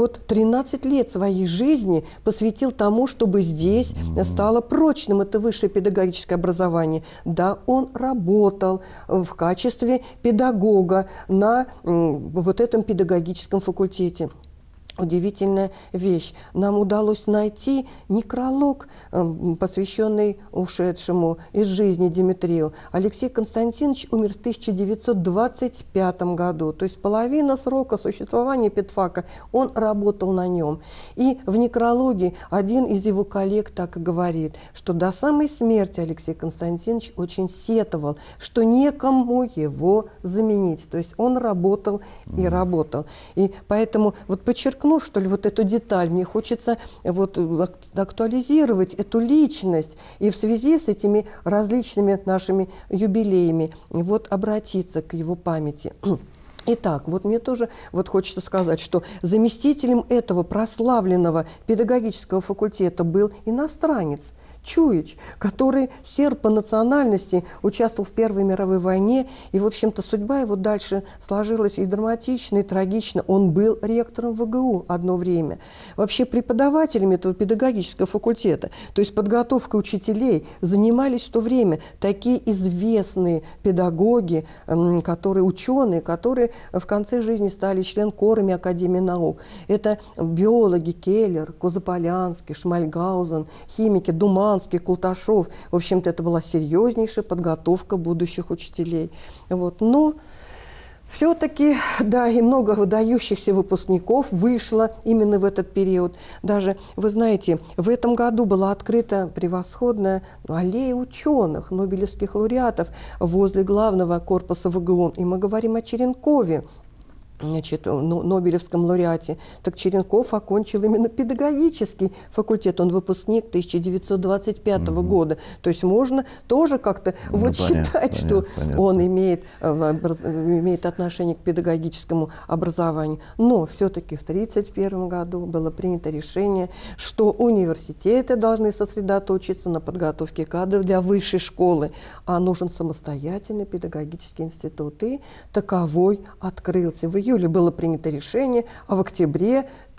13 лет своей жизни посвятил тому, чтобы здесь стало прочным это высшее педагогическое образование. Да, он работал в качестве педагога на вот этом педагогическом факультете. удивительная вещь. Нам удалось найти некролог, посвященный ушедшему из жизни Димитрию. Алексей Константинович умер в 1925 году, то есть половина срока существования педфака он работал на нем. И в некрологе один из его коллег так и говорит, что до самой смерти Алексей Константинович очень сетовал, что некому его заменить. То есть он работал и работал. И поэтому вот подчеркну, что ли, вот эту деталь, мне хочется вот актуализировать эту личность и в связи с этими различными нашими юбилеями вот обратиться к его памяти. Итак, вот мне тоже вот хочется сказать, что заместителем этого прославленного педагогического факультета был иностранец, Чуич, который серб по национальности, участвовал в Первой мировой войне, и, в общем-то, судьба его дальше сложилась и драматично, и трагично. Он был ректором ВГУ одно время. Вообще преподавателями этого педагогического факультета, то есть подготовкой учителей, занимались в то время такие известные педагоги, ученые, которые в конце жизни стали членкорами Академии наук. Это биологи Келлер, Козополянский, Шмальгаузен, химики Думан, Култашов. В общем-то, это была серьезнейшая подготовка будущих учителей. Вот. Но все-таки, да, и много выдающихся выпускников вышло именно в этот период. Даже, вы знаете, в этом году была открыта превосходная аллея ученых, нобелевских лауреатов возле главного корпуса ВГУ. И мы говорим о Черенкове, значит, нобелевском лауреате. Так Черенков окончил именно педагогический факультет. Он выпускник 1925 года. То есть можно тоже как-то считать, что он имеет отношение к педагогическому образованию. Но все-таки в 1931 году было принято решение, что университеты должны сосредоточиться на подготовке кадров для высшей школы, а нужен самостоятельный педагогический институт. И таковой открылся. В июле было принято решение, а в октябре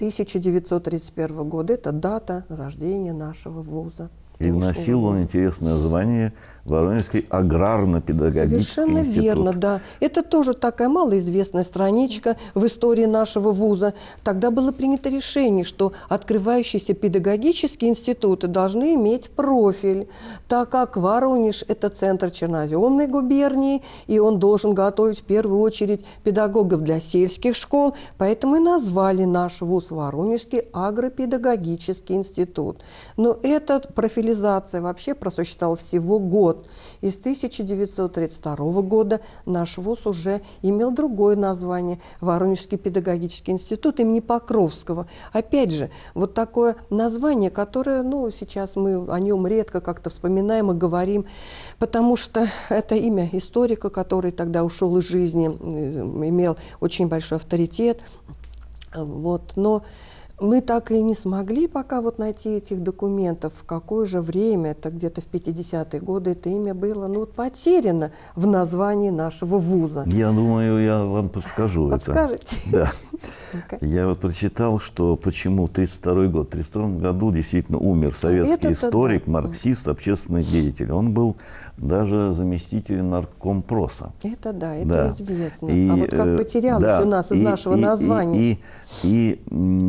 1931 года это дата рождения нашего вуза. И носил он интересное звание Воронежский аграрно-педагогический Совершенно институт. верно, да. Это тоже такая малоизвестная страничка в истории нашего вуза. Тогда было принято решение, что открывающиеся педагогические институты должны иметь профиль, так как Воронеж – это центр Черноземной губернии, и он должен готовить в первую очередь педагогов для сельских школ, поэтому и назвали наш вуз Воронежский агропедагогический институт. Но эта профилизация вообще просуществовала всего год. И с 1932 года наш вуз уже имел другое название – Воронежский педагогический институт имени Покровского. Опять же, вот такое название, которое, сейчас мы о нем редко как-то вспоминаем и говорим, потому что это имя историка, который тогда ушел из жизни, имел очень большой авторитет. Вот, но мы так и не смогли пока найти этих документов, в какое же время, это где-то в 50-е годы, это имя было потеряно в названии нашего вуза. Я думаю, я вам подскажу. Подскажете? Да. Я прочитал, что почему 1932 год. В 1932 году действительно умер советский историк, да, марксист, общественный деятель. Он был даже заместителем наркомпроса. Это да, это известно. А вот как потерялось у нас из нашего названия. И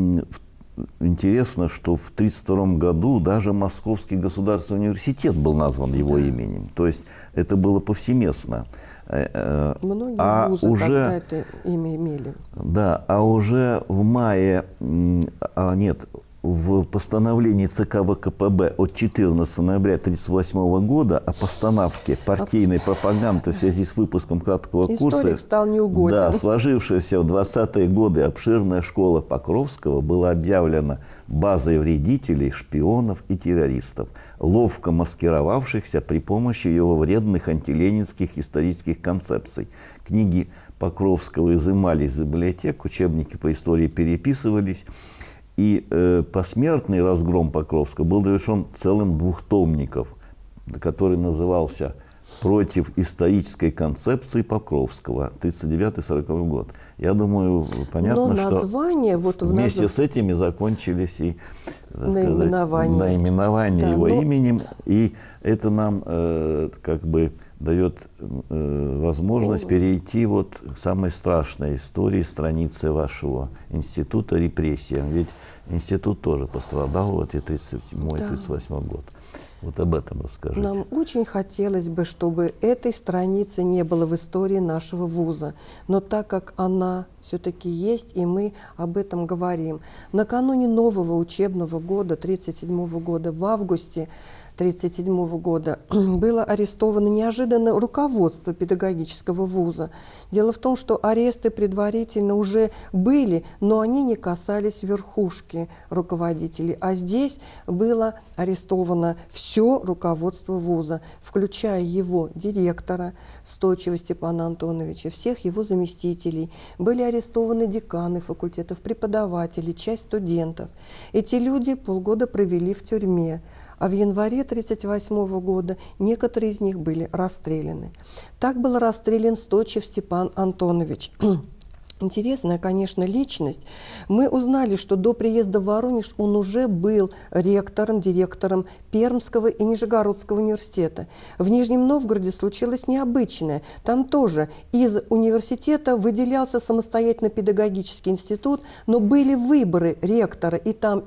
интересно, что в 1932 году даже Московский государственный университет был назван его именем. То есть это было повсеместно. Многие вузы тогда это имя имели. Да, а уже в мае, в постановлении ЦК ВКПБ от 14 ноября 1938 года о постановке партийной пропаганды в связи с выпуском краткого курса, историк стал неугоден. Да, сложившаяся в 20-е годы обширная школа Покровского была объявлена базой вредителей, шпионов и террористов, ловко маскировавшихся при помощи его вредных антиленинских исторических концепций. Книги Покровского изымались из библиотек, учебники по истории переписывались. И посмертный разгром Покровского был завершен целым двухтомником, который назывался против исторической концепции Покровского, 1939-1940 год. Я думаю, понятно, название, что вот вместе с этими закончились и наименование да, его именем. И это нам как бы дает возможность перейти вот к самой страшной истории, страницы вашего института, репрессиям. Ведь институт тоже пострадал в эти 1937-1938 год. Вот об этом расскажите. Нам очень хотелось бы, чтобы этой страницы не было в истории нашего вуза. Но так как она все-таки есть, и мы об этом говорим. Накануне нового учебного года, 1937 года, в августе 1937 года, было арестовано неожиданно руководство педагогического вуза. Дело в том, что аресты предварительно уже были, но они не касались верхушки руководителей. А здесь было арестовано все руководство вуза, включая его директора Стойчева Степана Антоновича, всех его заместителей. Были арестованы деканы факультетов, преподаватели, часть студентов. Эти люди полгода провели в тюрьме. А в январе 1938 года некоторые из них были расстреляны. Так был расстрелян Стойчев Степан Антонович. Интересная, конечно, личность. Мы узнали, что до приезда в Воронеж он уже был ректором, директором Пермского и Нижегородского университета. В Нижнем Новгороде случилось необычное. Там тоже из университета выделялся самостоятельно педагогический институт, но были выборы ректора и там,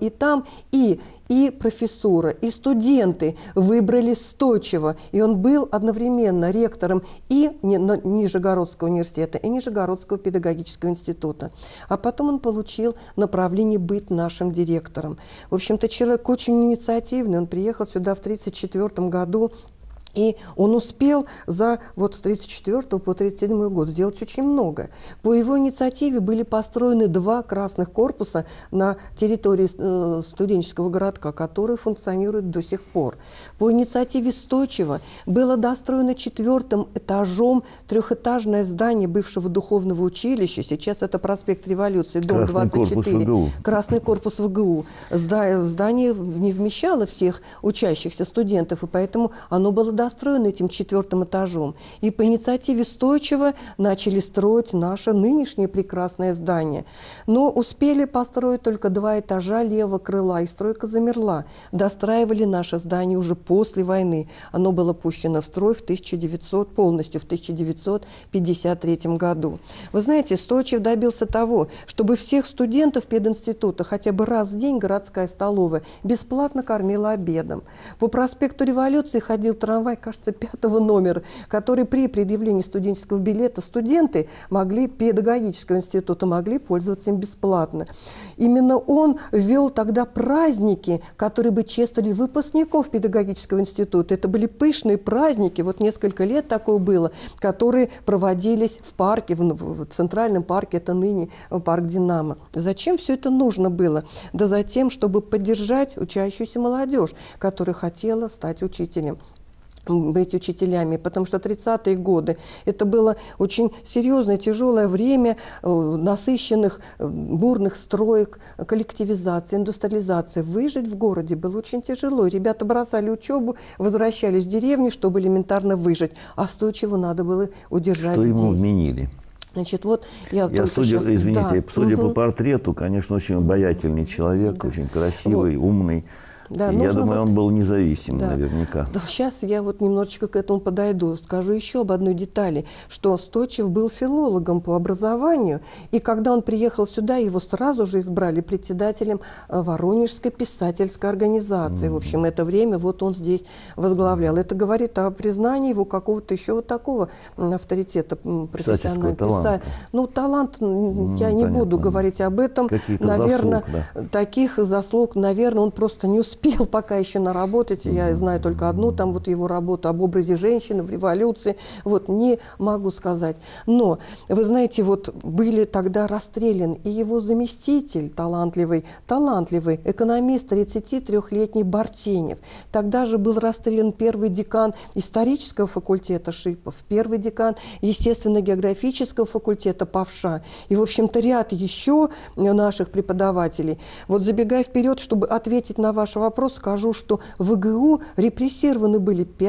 и профессура, и студенты выбрали Стойчева, и он был одновременно ректором и Нижегородского университета, и Нижегородского педагогического института. А потом он получил направление быть нашим директором. В общем-то, человек очень инициативный, он приехал сюда в 1934 году, и он успел за вот с 1934 по 1937 год сделать очень много. По его инициативе были построены 2 красных корпуса на территории студенческого городка, которые функционируют до сих пор. По инициативе Стойчева было достроено 4-м этажом 3-этажное здание бывшего духовного училища. Сейчас это проспект Революции, дом 24. Красный корпус ВГУ. Здание не вмещало всех учащихся студентов, и поэтому оно было достроен этим 4-м этажом. И по инициативе Стойчева начали строить наше нынешнее прекрасное здание. Но успели построить только 2 этажа левого крыла, и стройка замерла. Достраивали наше здание уже после войны. Оно было пущено в строй полностью в 1953 году. Вы знаете, Стойчев добился того, чтобы всех студентов пединститута хотя бы раз в день городская столовая бесплатно кормила обедом. По проспекту Революции ходил трамвай, кажется, 5-го номера, который при предъявлении студенческого билета студенты педагогического института могли пользоваться им бесплатно. Именно он ввел тогда праздники, которые бы чествовали выпускников педагогического института. Это были пышные праздники, вот несколько лет такое было, которые проводились в парке, в Центральном парке, это ныне парк «Динамо». Зачем все это нужно было? Да за тем, чтобы поддержать учащуюся молодежь, которая хотела стать учителем. Быть учителями, потому что 30-е годы это было очень серьезное, тяжелое время насыщенных, бурных строек, коллективизации, индустриализации. Выжить в городе было очень тяжело. Ребята бросали учебу, возвращались в деревню, чтобы элементарно выжить. А Стойчева надо было удержать что здесь. Ему вменили? Значит, вот я судя по портрету, конечно, очень обаятельный человек, очень красивый, умный. Да, я думаю, он был независим, наверняка. Да, сейчас я вот немножечко к этому подойду. Скажу еще об одной детали, что Стойчев был филологом по образованию, и когда он приехал сюда, его сразу же избрали председателем Воронежской писательской организации. В общем, это время вот он здесь возглавлял. Это говорит о признании его какого-то еще вот такого авторитета профессионального. Ну, талант, я не буду говорить об этом. Наверное, таких заслуг, наверное, он просто не успел пока еще наработать. Я знаю только одну, там вот его работу об образе женщины в революции. Вот, не могу сказать. Но, вы знаете, вот были тогда расстрелян и его заместитель, талантливый экономист, 33-летний Бартенев. Тогда же был расстрелян первый декан исторического факультета Шипов, первый декан естественно-географического факультета Павша. И, в общем-то, ряд еще наших преподавателей. Вот забегая вперед, чтобы ответить на ваш вопрос, скажу, что в ВГУ репрессированы были 5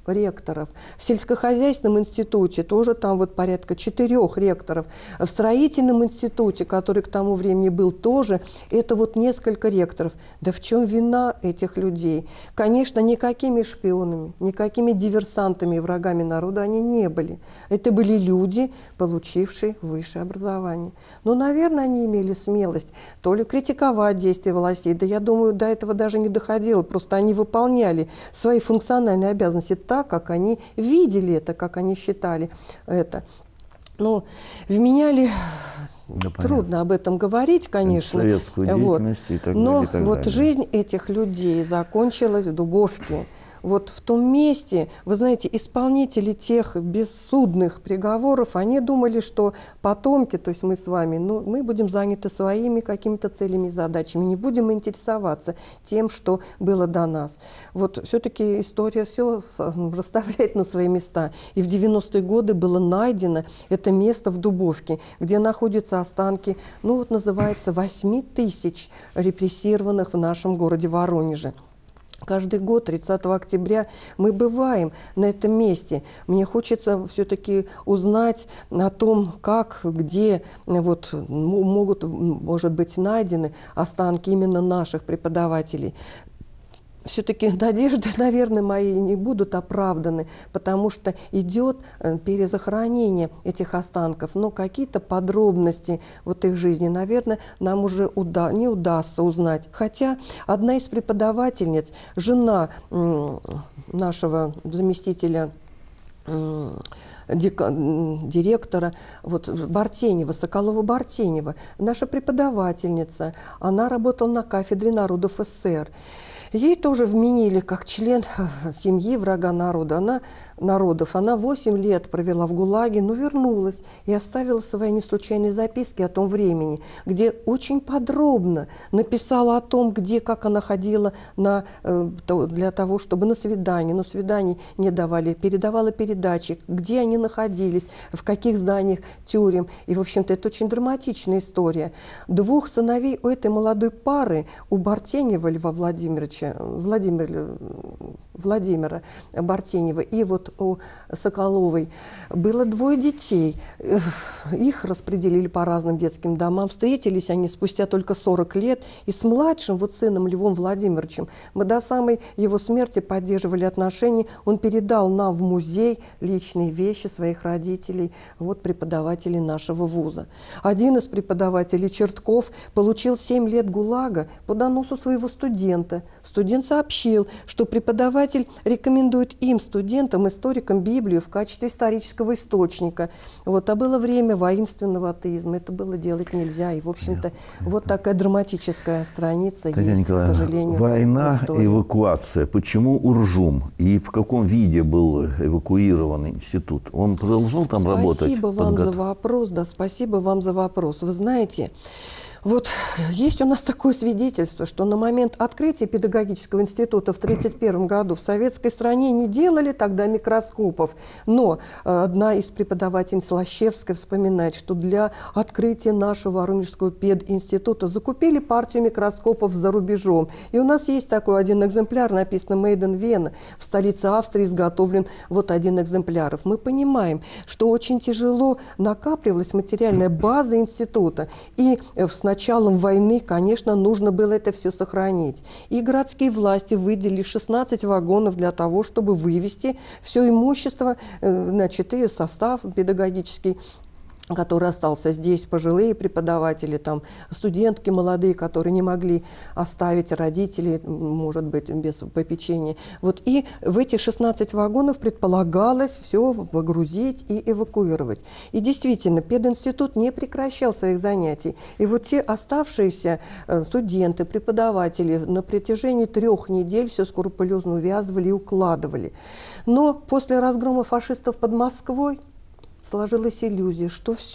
ректоров. В сельскохозяйственном институте тоже там вот порядка 4 ректоров. В строительном институте, который к тому времени был тоже, это вот несколько ректоров. Да в чем вина этих людей? Конечно, никакими шпионами, никакими диверсантами и врагами народа они не были. Это были люди, получившие высшее образование. Но, наверное, они имели смелость то ли критиковать действия властей, да я думаю, до этого даже не доходило, просто они выполняли свои функциональные обязанности так, как они видели это, как они считали это. Но вменяли, трудно об этом говорить, конечно. Советскую деятельность и так далее. Но и так вот далее. жизнь этих людей закончилась в Дубовке. Вот в том месте, вы знаете, исполнители тех бессудных приговоров, они думали, что потомки, то есть мы с вами, ну, мы будем заняты своими какими-то целями и задачами, не будем интересоваться тем, что было до нас. Вот все-таки история все расставляет на свои места. И в 90-е годы было найдено это место в Дубовке, где находятся останки, ну вот называется, 8 тысяч репрессированных в нашем городе Воронеже. Каждый год, 30 октября, мы бываем на этом месте. Мне хочется все-таки узнать о том, как, где вот, могут, может быть, найдены останки именно наших преподавателей. Все-таки надежды, наверное, мои не будут оправданы, потому что идет перезахоронение этих останков. Но какие-то подробности вот их жизни, наверное, нам уже не удастся узнать. Хотя одна из преподавательниц, жена нашего заместителя директора вот, Бартенева, Соколова-Бартенева, наша преподавательница, она работала на кафедре народов СССР. Ей тоже вменили, как член семьи врага народа. Она 8 лет провела в ГУЛАГе, но вернулась и оставила свои неслучайные записки о том времени, где очень подробно написала о том, где, как она ходила для того, чтобы на свидание, но свиданий не давали, передавала передачи, где они находились, в каких зданиях тюрем. И, в общем-то, это очень драматичная история. 2 сыновей у этой молодой пары, у Бартенева Льва Владимировича, Владимира Бартенева и вот у Соколовой было 2 детей. Их распределили по разным детским домам. Встретились они спустя только 40 лет. И с младшим вот сыном Львом Владимировичем мы до самой его смерти поддерживали отношения. Он передал нам в музей личные вещи своих родителей, вот преподавателей нашего вуза. Один из преподавателей, Чертков, получил 7 лет ГУЛАГа по доносу своего студента. Студент сообщил, что преподаватель рекомендует им, студентам, историкам, Библию в качестве исторического источника. Вот, а было время воинственного атеизма, это было делать нельзя. И, в общем-то, вот такая драматическая страница есть, к сожалению. Война, эвакуация. Почему Уржум? И в каком виде был эвакуирован институт? Он продолжал там работать? Спасибо вам за вопрос. Да, спасибо вам за вопрос. Вы знаете, вот есть у нас такое свидетельство, что на момент открытия педагогического института в 1931 году в советской стране не делали тогда микроскопов. Но одна из преподавательниц Лощевская вспоминает, что для открытия нашего Воронежского пединститута закупили партию микроскопов за рубежом. И у нас есть такой один экземпляр, написано «Made in Vienna». В столице Австрии изготовлен вот один экземпляр. Мы понимаем, что очень тяжело накапливалась материальная база института. И с началом войны, конечно, нужно было это все сохранить. И городские власти выделили 16 вагонов для того, чтобы вывести все имущество, значит, и состав педагогический, который остался здесь, пожилые преподаватели, там, студентки молодые, которые не могли оставить родителей, может быть, без попечения. Вот, и в эти 16 вагонов предполагалось все погрузить и эвакуировать. И действительно, пединститут не прекращал своих занятий. И вот те оставшиеся студенты, преподаватели на протяжении 3 недель все скрупулезно увязывали и укладывали. Но после разгрома фашистов под Москвой сложилась иллюзия, что все,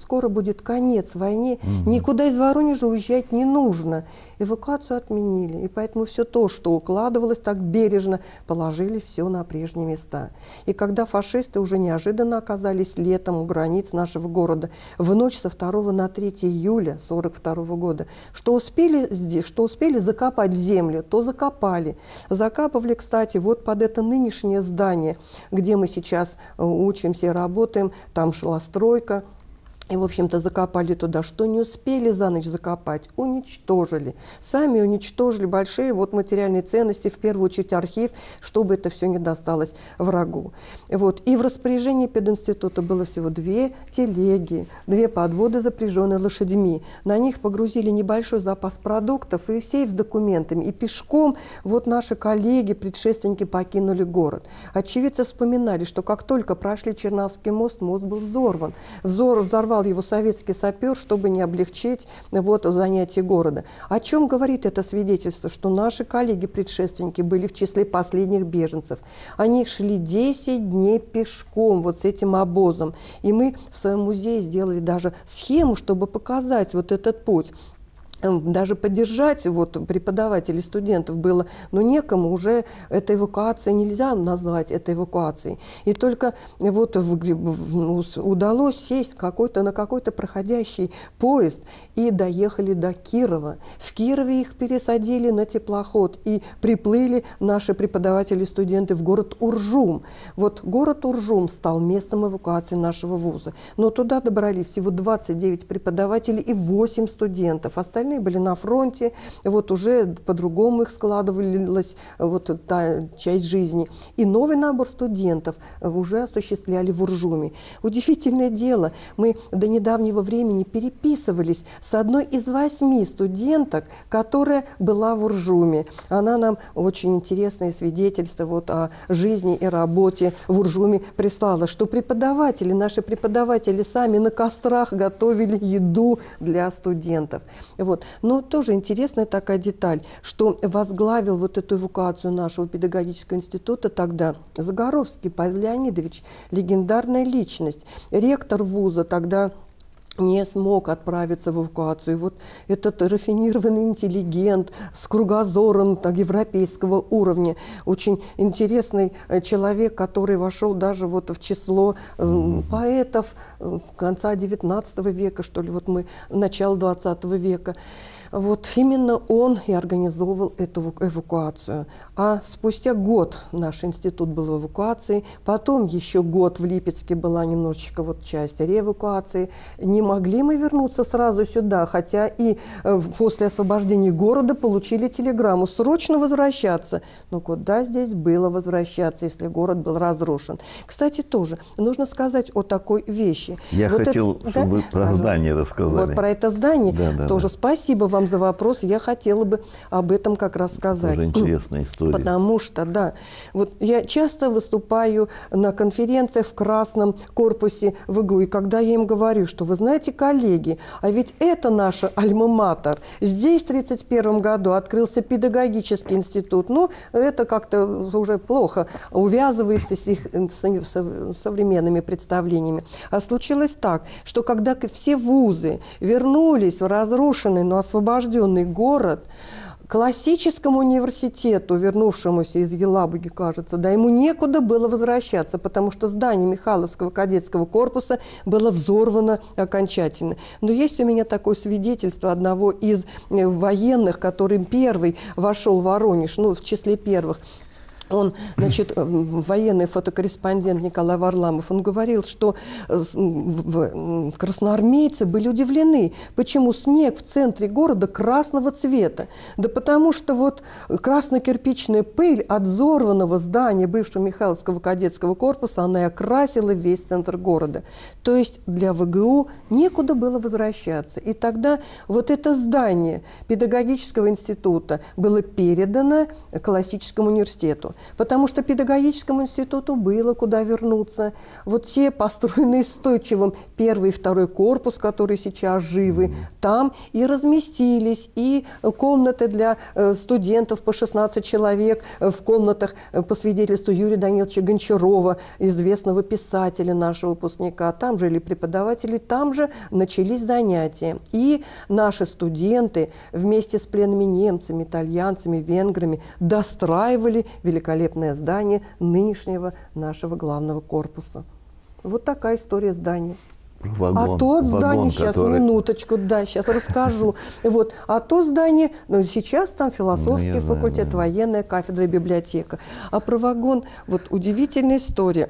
скоро будет конец войне, никуда из Воронежа уезжать не нужно. Эвакуацию отменили, и поэтому все то, что укладывалось так бережно, положили все на прежние места. И когда фашисты уже неожиданно оказались летом у границ нашего города, в ночь со 2 на 3 июля 1942 года, что успели закопать в землю, то закопали. Закапывали, кстати, вот под это нынешнее здание, где мы сейчас учимся и работаем, там шла стройка. И, в общем-то, закопали туда, что не успели за ночь закопать, уничтожили. Сами уничтожили большие вот материальные ценности, в первую очередь архив, чтобы это все не досталось врагу. Вот. И в распоряжении пединститута было всего 2 телеги, 2 подводы, запряженные лошадьми. На них погрузили небольшой запас продуктов и сейф с документами. И пешком вот наши коллеги, предшественники покинули город. Очевидцы вспоминали, что как только прошли Чернавский мост, мост был взорван. Взорвал его советский сапер, чтобы не облегчить вот занятие города. О чем говорит это свидетельство? Что наши коллеги-предшественники были в числе последних беженцев. Они шли 10 дней пешком вот с этим обозом. И мы в своем музее сделали даже схему, чтобы показать вот этот путь. Даже поддержать вот, преподавателей, студентов было, но некому, уже эта эвакуация, нельзя назвать это эвакуацией. И только вот удалось сесть на какой-то проходящий поезд и доехали до Кирова. В Кирове их пересадили на теплоход и приплыли наши преподаватели и студенты в город Уржум. Вот город Уржум стал местом эвакуации нашего вуза. Но туда добрались всего 29 преподавателей и 8 студентов. Остальные были на фронте, вот уже по-другому их складывалась вот та часть жизни. И новый набор студентов уже осуществляли в Уржуме. Удивительное дело, мы до недавнего времени переписывались с одной из 8 студенток, которая была в Уржуме. Она нам очень интересное свидетельство вот о жизни и работе в Уржуме прислала, что наши преподаватели сами на кострах готовили еду для студентов. Вот. Но тоже интересная такая деталь, что возглавил вот эту эвакуацию нашего педагогического института тогда Загоровский Павел Леонидович, легендарная личность. Ректор вуза тогда не смог отправиться в эвакуацию. И вот этот рафинированный интеллигент с кругозором европейского уровня, очень интересный человек, который вошел даже вот в число поэтов конца XIX века, что ли, вот мы, начало XX века. Вот именно он и организовывал эту эвакуацию. А спустя год наш институт был в эвакуации, потом еще год в Липецке была немножечко вот часть реэвакуации. Не могли мы вернуться сразу сюда, хотя и после освобождения города получили телеграмму срочно возвращаться. Но куда здесь было возвращаться, если город был разрушен? Кстати, тоже нужно сказать о такой вещи. Я вот хотел, чтобы вы про здание рассказали. Вот про это здание тоже спасибо вам за вопрос. Я хотела бы об этом как раз сказать. Тоже интересная история. Потому что, да, вот я часто выступаю на конференциях в Красном корпусе ВГУ, и когда я им говорю, что вы знаете, коллеги, а ведь это наша альма-матер. Здесь в 1931 году открылся педагогический институт. Ну, это как-то уже плохо увязывается с их современными представлениями. А случилось так, что когда все вузы вернулись в разрушенный, но освобожденный город, классическому университету, вернувшемуся из Елабуги, кажется, да, ему некуда было возвращаться, потому что здание Михайловского кадетского корпуса было взорвано окончательно. Но есть у меня такое свидетельство одного из военных, который первый вошел в Воронеж, ну, в числе первых. Он, значит, военный фотокорреспондент Николай Варламов, он говорил, что красноармейцы были удивлены, почему снег в центре города красного цвета. Да потому что вот красно-кирпичная пыль от взорванного здания бывшего Михайловского кадетского корпуса, она и окрасила весь центр города. То есть для ВГУ некуда было возвращаться. И тогда вот это здание педагогического института было передано классическому университету. хорошо, потому что педагогическому институту было куда вернуться. Вот те построенные стойчивым первый и второй корпус, которые сейчас живы, там и разместились, и комнаты для студентов по 16 человек в комнатах по свидетельству Юрия Даниловича Гончарова, известного писателя нашего выпускника. Там жили преподаватели, там же начались занятия. И наши студенты вместе с пленными немцами, итальянцами, венграми достраивали великолепное здание нынешнего нашего главного корпуса. Вот такая история здания. Вагон, а то здание, вагон, сейчас, который... минуточку, да, сейчас расскажу. Вот, а то здание, ну, сейчас там философский факультет, да. военная кафедра и библиотека. А про вагон, вот удивительная история.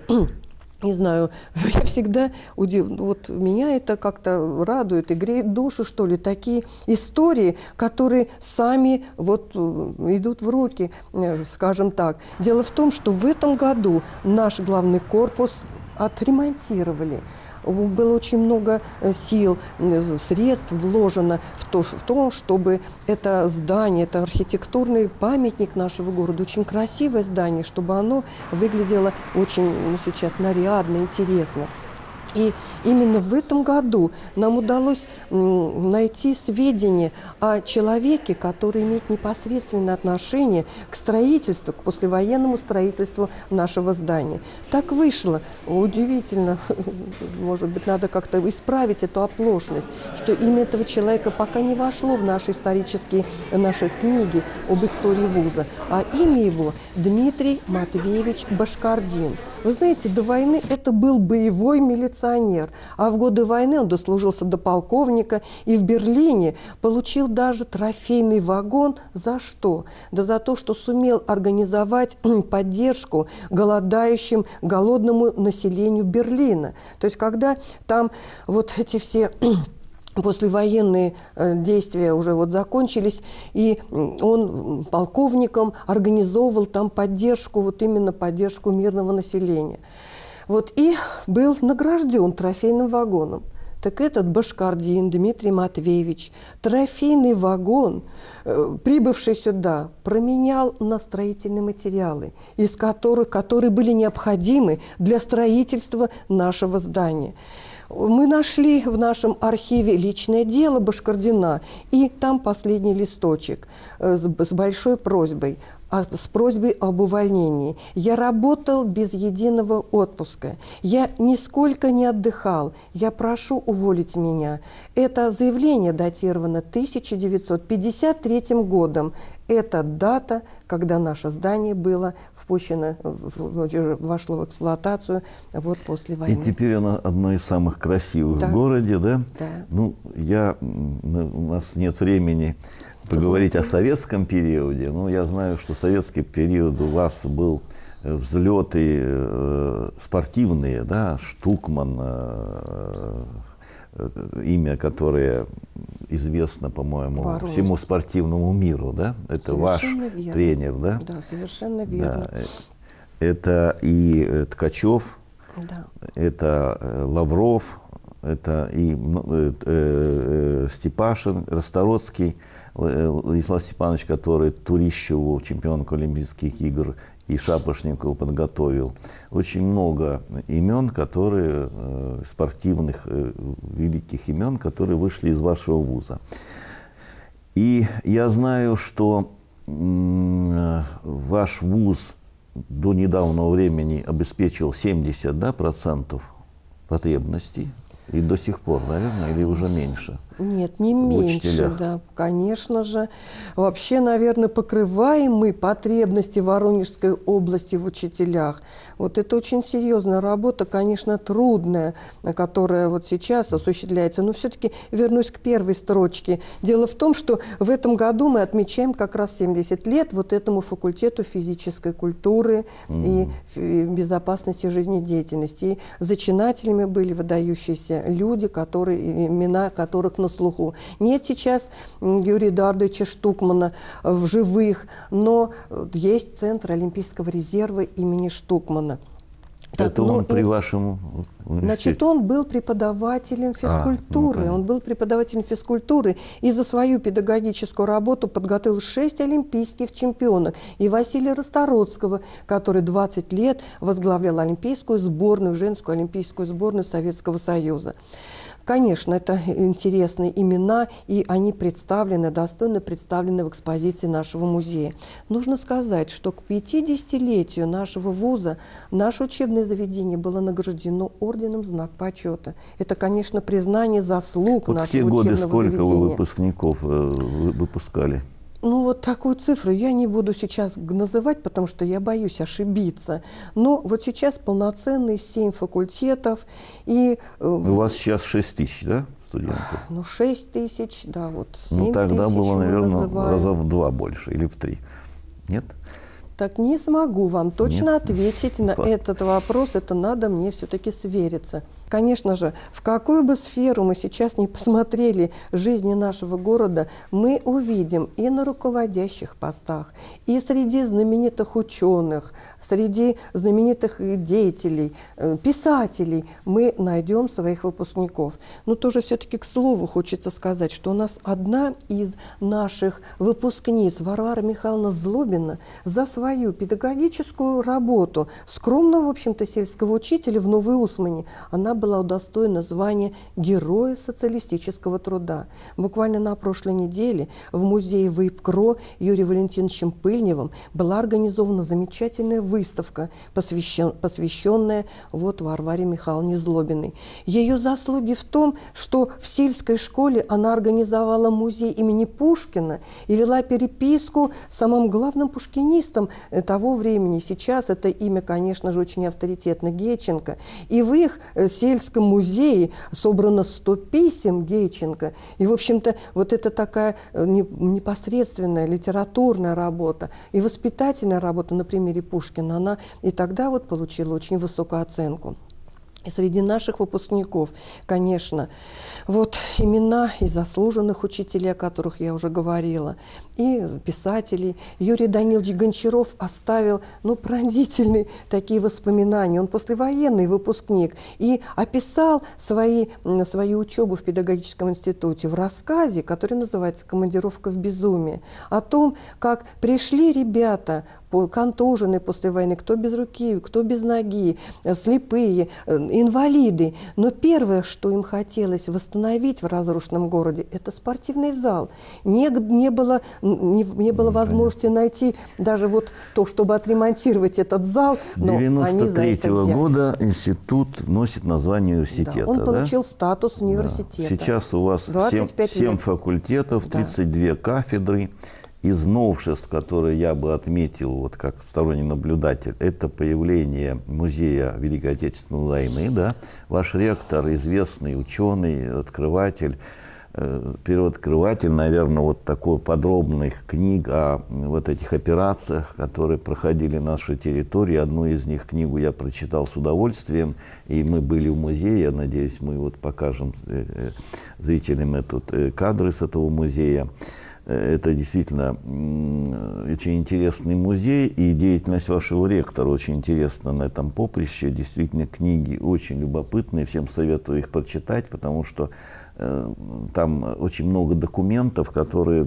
Не знаю, я всегда вот меня это как-то радует и греет душу, что ли, такие истории, которые сами вот идут в руки, скажем так. Дело в том, что в этом году наш главный корпус отремонтировали. Было очень много сил, средств вложено в то, чтобы это здание, это архитектурный памятник нашего города, очень красивое здание, чтобы оно выглядело очень сейчас нарядно, интересно. И именно в этом году нам удалось найти сведения о человеке, который имеет непосредственное отношение к строительству, к послевоенному строительству нашего здания. Так вышло, удивительно, может быть, надо как-то исправить эту оплошность, что имя этого человека пока не вошло в наши исторические, наши книги об истории вуза, а имя его Дмитрий Матвеевич Башкардин. Вы знаете, до войны это был боевой милиционер, а в годы войны он дослужился до полковника и в Берлине получил даже трофейный вагон. За что? Да за то, что сумел организовать поддержку голодающим, голодному населению Берлина. То есть, когда там вот эти все... послевоенные действия уже вот закончились, и он полковником организовывал там поддержку, вот именно поддержку мирного населения. Вот и был награжден трофейным вагоном. Так этот Башкардин Дмитрий Матвеевич трофейный вагон, прибывший сюда, променял на строительные материалы, которые были необходимы для строительства нашего здания. Мы нашли в нашем архиве личное дело Башкардина, и там последний листочек с большой просьбой, с просьбой об увольнении. Я работал без единого отпуска. Я нисколько не отдыхал. Я прошу уволить меня. Это заявление датировано 1953 годом. Это дата, когда наше здание было впущено, вошло в эксплуатацию вот после войны. И теперь оно одно из самых красивых в городе, да? Да. Ну, у нас нет времени поговорить о советском периоде. Ну, я знаю, что советский период у вас был взлеты спортивные, да, Штукман, имя, которое известно, по-моему, всему спортивному миру, да? Это совершенно ваш верно. Тренер, да? Да, совершенно верно. Да. Это и Ткачев, да. Это Лавров, это и Степашин, Ростороцкий, Владислав Степанович, который Турищеву, чемпионку Олимпийских игр, и Шапошникову подготовил. Очень много имен, которые, спортивных, великих имен, которые вышли из вашего вуза. И я знаю, что ваш вуз до недавнего времени обеспечивал 70% потребностей. И до сих пор, наверное, или уже меньше? Нет, не меньше, да, конечно же. Вообще, наверное, покрываем мы потребности Воронежской области в учителях. Вот это очень серьезная работа, конечно, трудная, которая вот сейчас осуществляется. Но все-таки вернусь к первой строчке. Дело в том, что в этом году мы отмечаем как раз 70 лет вот этому факультету физической культуры и безопасности жизнедеятельности. И зачинателями были выдающиеся люди, имена которых на слуху. Нет сейчас Юрия Эдуардовича Штукмана в живых, но есть Центр Олимпийского резерва имени Штукмана. Так, это он при вашем университете? Значит, он был преподавателем физкультуры. Он был преподавателем физкультуры и за свою педагогическую работу подготовил 6 олимпийских чемпионок. И Василия Растородского, который 20 лет возглавлял олимпийскую сборную, женскую олимпийскую сборную Советского Союза. Конечно, это интересные имена, и они представлены, достойно представлены в экспозиции нашего музея. Нужно сказать, что к 50-летию нашего вуза наше учебное заведение было награждено орденом «Знак почета». Это, конечно, признание заслуг вот нашего учебного заведения. сколько Сколько вы выпускников выпускали? Ну, вот такую цифру я не буду сейчас называть, потому что я боюсь ошибиться. Но вот сейчас полноценные 7 факультетов. И, у вас сейчас 6 тысяч, да, студентов? Ну, 6 тысяч, да, вот 7 ну, тогда тысяч было, наверное, называем. раза в 2 больше или в 3. Нет? Так не смогу вам точно Нет. ответить на этот вопрос. Это надо мне все-таки свериться. Конечно же, в какую бы сферу мы сейчас не посмотрели жизни нашего города, мы увидим и на руководящих постах, и среди знаменитых ученых, среди знаменитых деятелей, писателей мы найдем своих выпускников. Но тоже все-таки к слову хочется сказать, что у нас одна из наших выпускниц, Варвара Михайловна Злобина, за свою педагогическую работу скромного, в общем-то, сельского учителя в Новой Усмани, она была удостоена звания Героя социалистического труда. Буквально на прошлой неделе в музее ВИПКРО Юрием Валентиновичем Пыльневым была организована замечательная выставка, посвященная вот Варваре Михайловне Злобиной. Ее заслуги в том, что в сельской школе она организовала музей имени Пушкина и вела переписку с самым главным пушкинистом того времени. Сейчас это имя, конечно же, очень авторитетно, Гейченко. И в их сельском музее собрано 100 писем Гейченко. И, в общем-то, вот это такая непосредственная литературная работа и воспитательная работа на примере Пушкина, она и тогда вот получила очень высокую оценку. И среди наших выпускников, конечно, вот имена и заслуженных учителей, о которых я уже говорила, и писателей. Юрий Данилович Гончаров оставил пронзительные такие воспоминания. Он послевоенный выпускник и описал свою учебу в педагогическом институте в рассказе, который называется «Командировка в безумие», о том, как пришли ребята, контуженные после войны, кто без руки, кто без ноги, слепые, инвалиды. Но первое, что им хотелось восстановить в разрушенном городе, это спортивный зал. Не было возможности найти даже вот то, чтобы отремонтировать этот зал. С 1993 года институт носит название университета. Да, он получил статус университета. Да. Сейчас у вас 7 факультетов, 32 кафедры. Из новшеств, которые я бы отметил вот как сторонний наблюдатель, это появление музея Великой Отечественной войны. Да? Ваш ректор, известный ученый, открыватель, первооткрыватель, наверное, вот такой подробных книг о вот этих операциях, которые проходили на нашей территории. Одну из них, книгу, я прочитал с удовольствием, и мы были в музее. Я надеюсь, мы вот покажем зрителям кадры с этого музея. Это действительно очень интересный музей, и деятельность вашего ректора очень интересна на этом поприще. Действительно, книги очень любопытные, всем советую их прочитать, потому что там очень много документов, которые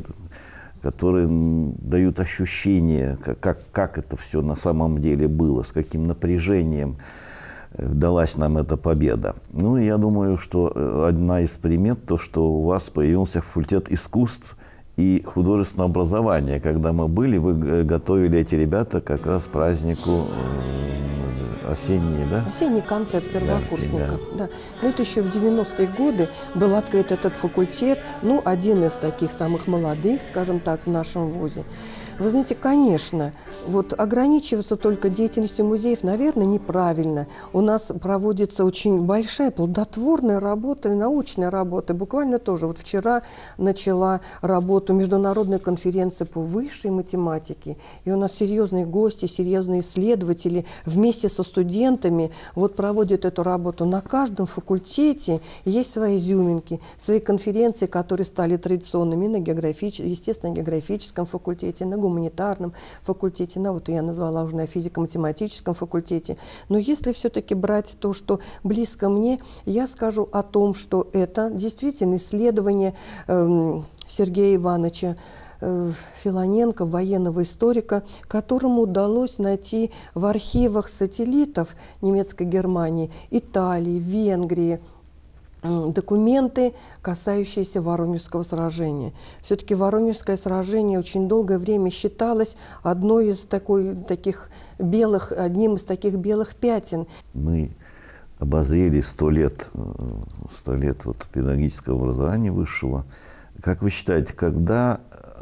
дают ощущение, как это все на самом деле было, с каким напряжением далась нам эта победа. Ну, я думаю, что одна из примет, то, что у вас появился факультет искусств и художественного образования. Когда мы были, вы готовили эти ребята как раз к празднику осенний, да? Осенний концерт первокурсников. Да. Ну, это еще в 90-е годы был открыт этот факультет, один из таких самых молодых, скажем так, в нашем вузе. Вы знаете, конечно, вот ограничиваться только деятельностью музеев, наверное, неправильно. У нас проводится очень большая плодотворная работа, научная работа. Буквально тоже вот вчера начала работу международная конференция по высшей математике. И у нас серьезные гости, серьезные исследователи вместе со студентами студентами вот проводит эту работу. На каждом факультете есть свои изюминки, свои конференции, которые стали традиционными на естественно-географическом факультете, на гуманитарном факультете, на, вот я назвала уже, на физико-математическом факультете. Но если все-таки брать то, что близко мне, я скажу о том, что это действительно исследование Сергея Ивановича Филоненко, военного историка, которому удалось найти в архивах сателлитов немецкой Германии, Италии, Венгрии документы, касающиеся Воронежского сражения. Все-таки Воронежское сражение очень долгое время считалось одним из таких белых пятен. Мы обозрели 100 лет вот педагогического образования высшего. Как вы считаете, когда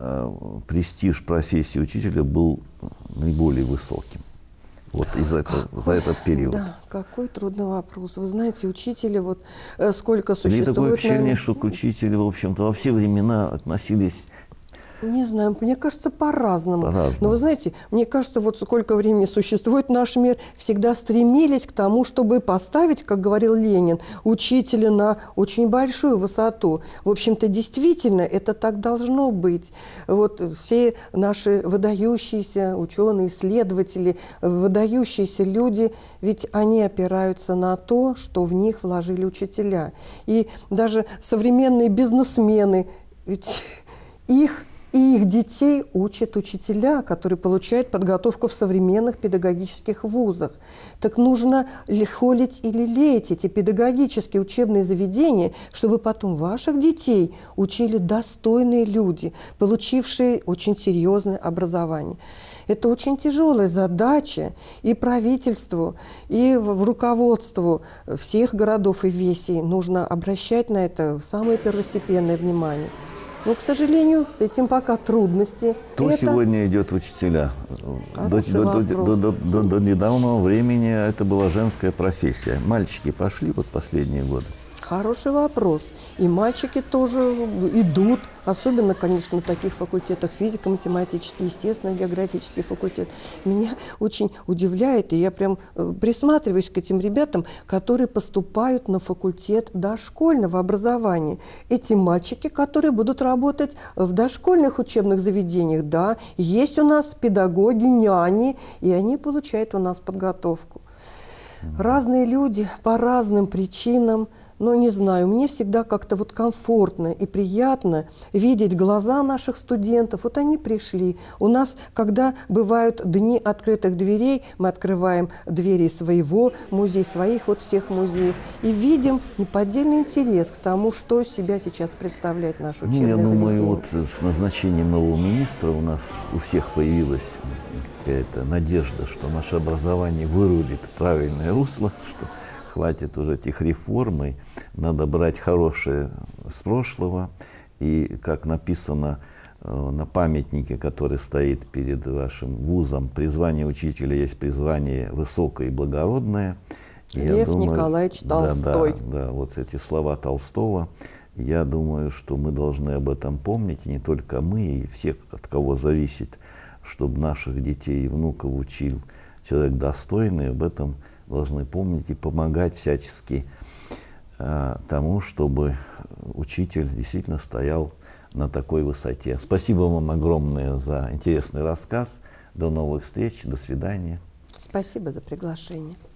престиж профессии учителя был наиболее высоким? Вот за этот период. Да, какой трудный вопрос. Вы знаете, учители, вот сколько существует... Мне такое ощущение, что к учителю, в общем-то, во все времена относились... Не знаю, мне кажется, по-разному. Но вы знаете, мне кажется, вот сколько времени существует наш мир, всегда стремились к тому, чтобы поставить, как говорил Ленин, учителя на очень большую высоту. В общем-то, действительно, это так должно быть. Вот все наши выдающиеся ученые, исследователи, выдающиеся люди, ведь они опираются на то, что в них вложили учителя. И даже современные бизнесмены, ведь их детей учат учителя, которые получают подготовку в современных педагогических вузах. Так нужно холить и лелеять эти педагогические учебные заведения, чтобы потом ваших детей учили достойные люди, получившие очень серьезное образование. Это очень тяжелая задача и правительству, и руководству всех городов и весей. Нужно обращать на это самое первостепенное внимание. Но, к сожалению, с этим пока трудности. Кто сегодня идет в учителя? До недавнего времени это была женская профессия. Мальчики пошли вот последние годы? Хороший вопрос. И мальчики тоже идут, особенно, конечно, на таких факультетах: физико-математический, естественно-географический факультет. Меня очень удивляет, и я прям присматриваюсь к этим ребятам, которые поступают на факультет дошкольного образования. Эти мальчики, которые будут работать в дошкольных учебных заведениях, да, есть у нас педагоги, няни, и они получают у нас подготовку. Разные люди по разным причинам. Но не знаю, мне всегда как-то вот комфортно и приятно видеть глаза наших студентов. Вот они пришли. У нас, когда бывают дни открытых дверей, мы открываем двери своего музея, своих вот всех музеев, и видим неподдельный интерес к тому, что из себя сейчас представляет наше учебное заведение. Я думаю, вот с назначением нового министра у нас у всех появилась какая-то надежда, что наше образование вырулит в правильное русло, что хватит уже этих реформ, и надо брать хорошее с прошлого. И, как написано на памятнике, который стоит перед вашим вузом, призвание учителя есть призвание высокое и благородное. Лев Николаевич Толстой. Да, вот эти слова Толстого. Я думаю, что мы должны об этом помнить, и не только мы, и все, от кого зависит, чтобы наших детей и внуков учил человек достойный, об этом должны помнить и помогать всячески тому, чтобы учитель действительно стоял на такой высоте. Спасибо вам огромное за интересный рассказ. До новых встреч. До свидания. Спасибо за приглашение.